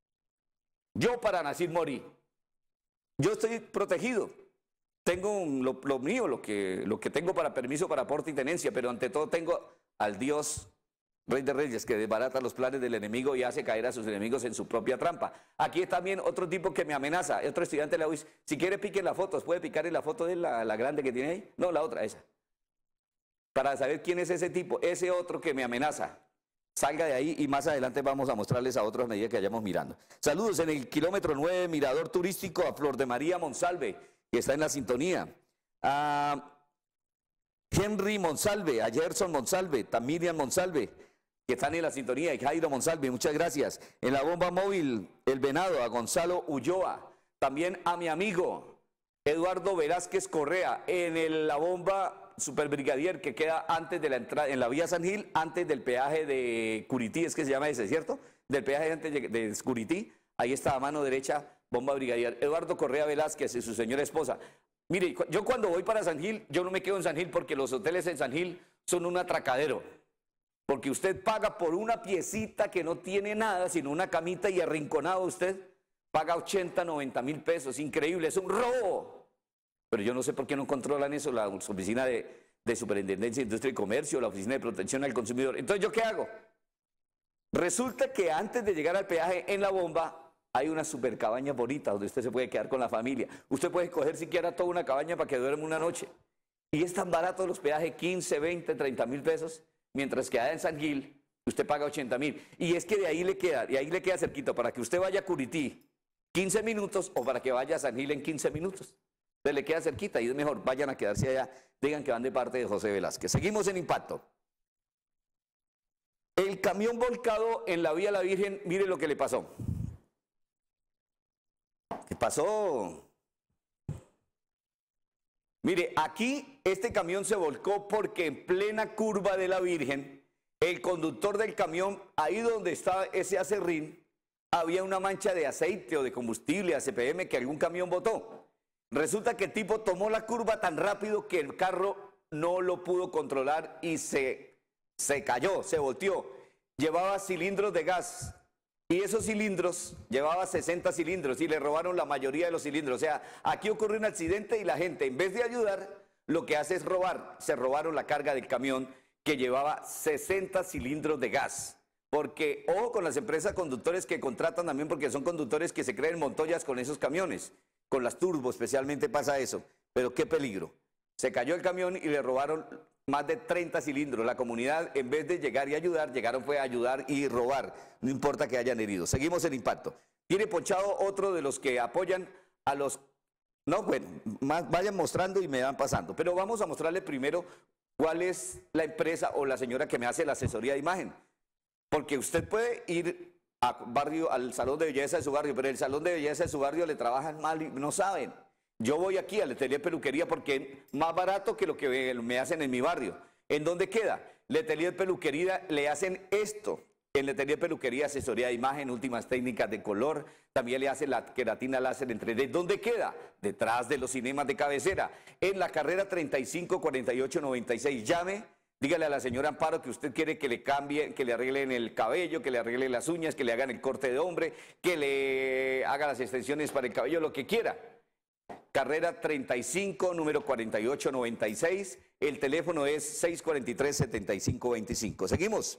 yo para nacer morí. Yo estoy protegido, tengo lo, lo mío, lo que, lo que tengo para permiso, para aporte y tenencia, pero ante todo tengo al Dios, Rey de Reyes, que desbarata los planes del enemigo y hace caer a sus enemigos en su propia trampa. Aquí está también otro tipo que me amenaza, otro estudiante de la U I S. Si quiere piquen las fotos, ¿puede picar en la foto de la, la grande que tiene ahí? No, la otra, esa. Para saber quién es ese tipo, ese otro que me amenaza. Salga de ahí y más adelante vamos a mostrarles a otros a medida que vayamos mirando. Saludos en el kilómetro nueve, Mirador Turístico, a Flor de María Monsalve, que está en la sintonía. A Henry Monsalve, a Gerson Monsalve, a Miriam Monsalve, que están en la sintonía, y Jairo Monsalve, muchas gracias. En la bomba móvil, El Venado, a Gonzalo Ulloa. También a mi amigo Eduardo Velázquez Correa, en el, la bomba Superbrigadier, que queda antes de la entrada, en la vía San Gil, antes del peaje de Curití, es que se llama ese, ¿cierto? Del peaje antes de, de Curití, ahí está a mano derecha, bomba Brigadier. Eduardo Correa Velázquez y su señora esposa. Mire, yo cuando voy para San Gil, yo no me quedo en San Gil porque los hoteles en San Gil son un atracadero. Porque usted paga por una piecita que no tiene nada, sino una camita y arrinconado usted, paga ochenta, noventa mil pesos, increíble, es un robo. Pero yo no sé por qué no controlan eso, la oficina de, de Superintendencia de Industria y Comercio, la oficina de Protección al Consumidor. Entonces, ¿yo qué hago? Resulta que antes de llegar al peaje en la bomba, hay una super cabaña bonita donde usted se puede quedar con la familia. Usted puede escoger siquiera toda una cabaña para que duerma una noche. Y es tan barato los peajes, quince, veinte, treinta mil pesos, mientras que allá en San Gil, usted paga ochenta mil. Y es que de ahí le queda, de ahí le queda cerquito, para que usted vaya a Curití quince minutos o para que vaya a San Gil en quince minutos. Entonces le queda cerquita y es mejor, vayan a quedarse allá, digan que van de parte de José Velázquez. Seguimos en Impacto. El camión volcado en la vía La Virgen, mire lo que le pasó. ¿Qué pasó? Mire, aquí este camión se volcó porque en plena curva de La Virgen, el conductor del camión, ahí donde estaba ese acerrín, había una mancha de aceite o de combustible, A C P M, que algún camión botó. Resulta que el tipo tomó la curva tan rápido que el carro no lo pudo controlar y se, se cayó, se volteó. Llevaba cilindros de gas y esos cilindros, llevaba sesenta cilindros y le robaron la mayoría de los cilindros. O sea, aquí ocurrió un accidente y la gente, en vez de ayudar, lo que hace es robar. Se robaron la carga del camión que llevaba sesenta cilindros de gas. Porque, ojo con las empresas conductores que contratan también, porque son conductores que se creen montoyas con esos camiones. Con las turbos especialmente pasa eso, pero qué peligro. Se cayó el camión y le robaron más de treinta cilindros. La comunidad, en vez de llegar y ayudar, llegaron fue a ayudar y robar. No importa que hayan herido. Seguimos en Impacto. Tiene ponchado otro de los que apoyan a los... No, bueno, más, vayan mostrando y me van pasando. Pero vamos a mostrarle primero cuál es la empresa o la señora que me hace la asesoría de imagen. Porque usted puede ir a barrio, al salón de belleza de su barrio, pero el salón de belleza de su barrio le trabajan mal y no saben. Yo voy aquí a la Letelier Peluquería porque es más barato que lo que me hacen en mi barrio. ¿En dónde queda? Letelier Peluquería, le hacen esto. En Letelier Peluquería, asesoría de imagen, últimas técnicas de color. También le hacen la queratina láser en tres D. ¿Dónde queda? Detrás de los cinemas de cabecera. En la carrera treinta y cinco cuarenta y ocho noventa y seis. Llame, dígale a la señora Amparo que usted quiere que le cambie, que le arreglen el cabello, que le arreglen las uñas, que le hagan el corte de hombre, que le haga las extensiones para el cabello, lo que quiera. Carrera treinta y cinco, número cuarenta y ocho noventa y seis. El teléfono es seis cuatro tres, siete cinco dos cinco. Seguimos.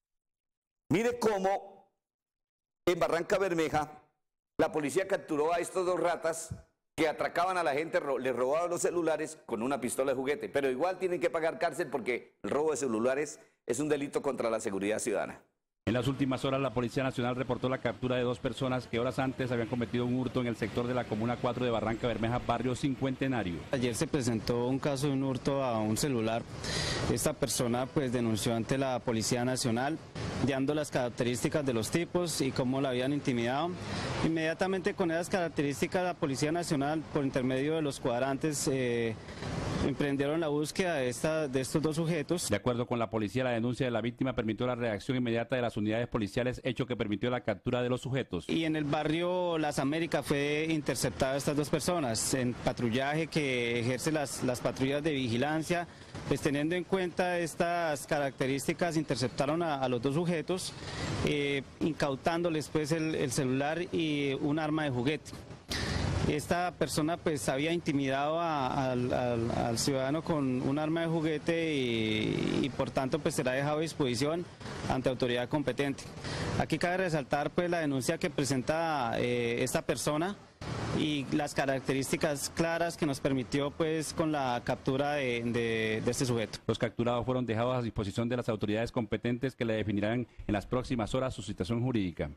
Mire cómo en Barranca Bermeja la policía capturó a estos dos ratas que atracaban a la gente, les robaban los celulares con una pistola de juguete. Pero igual tienen que pagar cárcel porque el robo de celulares es un delito contra la seguridad ciudadana. En las últimas horas, la Policía Nacional reportó la captura de dos personas que horas antes habían cometido un hurto en el sector de la Comuna cuatro de Barranca Bermeja, barrio Cincuentenario. Ayer se presentó un caso de un hurto a un celular. Esta persona pues denunció ante la Policía Nacional, dando las características de los tipos y cómo la habían intimidado. Inmediatamente con esas características, la Policía Nacional, por intermedio de los cuadrantes, eh, emprendieron la búsqueda de, esta, de estos dos sujetos. De acuerdo con la policía, la denuncia de la víctima permitió la reacción inmediata de las unidades policiales, hecho que permitió la captura de los sujetos. Y en el barrio Las Américas fue interceptada estas dos personas en patrullaje que ejerce las, las patrullas de vigilancia. Pues teniendo en cuenta estas características, interceptaron a, a los dos sujetos, eh, incautándoles pues el, el celular y un arma de juguete. Esta persona pues había intimidado a, al, al, al ciudadano con un arma de juguete y, y por tanto pues será dejado a disposición ante autoridad competente. Aquí cabe resaltar pues la denuncia que presenta eh, esta persona y las características claras que nos permitió pues con la captura de, de, de este sujeto. Los capturados fueron dejados a disposición de las autoridades competentes que le definirán en las próximas horas su situación jurídica.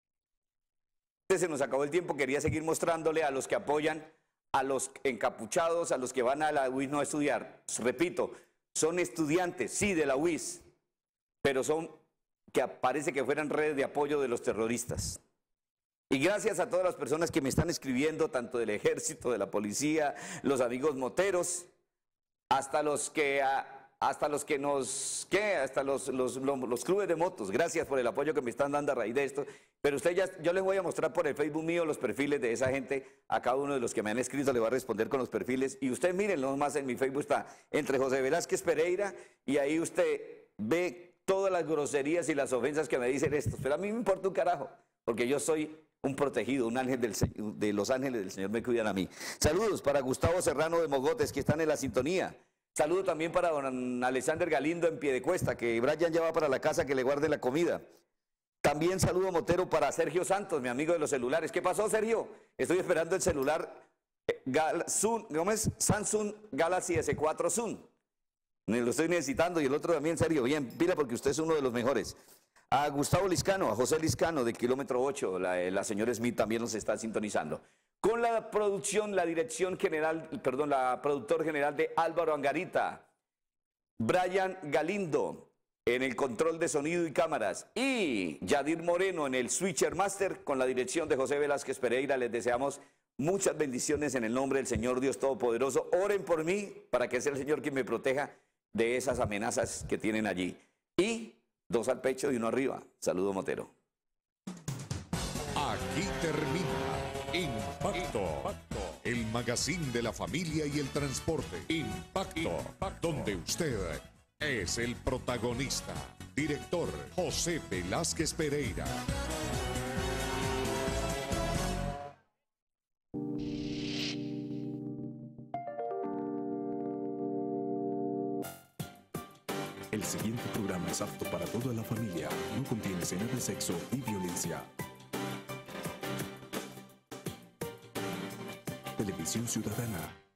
Se nos acabó el tiempo, quería seguir mostrándole a los que apoyan, a los encapuchados, a los que van a la U I S no a estudiar. Repito, son estudiantes, sí, de la U I S, pero son que parece que fueran redes de apoyo de los terroristas. Y gracias a todas las personas que me están escribiendo, tanto del ejército, de la policía, los amigos moteros, hasta los que... A, hasta los que nos, ¿qué? Hasta los, los, los, los clubes de motos. Gracias por el apoyo que me están dando a raíz de esto. Pero usted ya, yo les voy a mostrar por el Facebook mío los perfiles de esa gente. A cada uno de los que me han escrito le voy a responder con los perfiles. Y usted miren, no más en mi Facebook está entre José Velázquez Pereira y ahí usted ve todas las groserías y las ofensas que me dicen estos. Pero a mí me importa un carajo, porque yo soy un protegido, un ángel del, de los ángeles del Señor me cuidan a mí. Saludos para Gustavo Serrano de Mogotes, que están en la sintonía. Saludo también para don Alexander Galindo en Piedecuesta, que Brian ya va para la casa que le guarde la comida. También saludo motero para Sergio Santos, mi amigo de los celulares. ¿Qué pasó, Sergio? Estoy esperando el celular Gal Zoom, ¿cómo es? Samsung Galaxy S cuatro Zoom. Lo estoy necesitando y el otro también, Sergio. Bien, pila porque usted es uno de los mejores. A Gustavo Liscano, a José Liscano de Kilómetro ocho, la, la señora Smith también nos está sintonizando. Con la producción, la dirección general, perdón, la productor general de Álvaro Angarita, Brian Galindo en el control de sonido y cámaras y Yadir Moreno en el Switcher Master con la dirección de José Velázquez Pereira. Les deseamos muchas bendiciones en el nombre del Señor Dios Todopoderoso. Oren por mí para que sea el Señor quien me proteja de esas amenazas que tienen allí. Y dos al pecho y uno arriba. Saludo motero. Aquí termina Impacto, el magazine de la familia y el transporte. Impacto, donde usted es el protagonista. Director José Velázquez Pereira. El siguiente programa es apto para toda la familia. No contiene escenas de sexo y violencia. Televisión Ciudadana.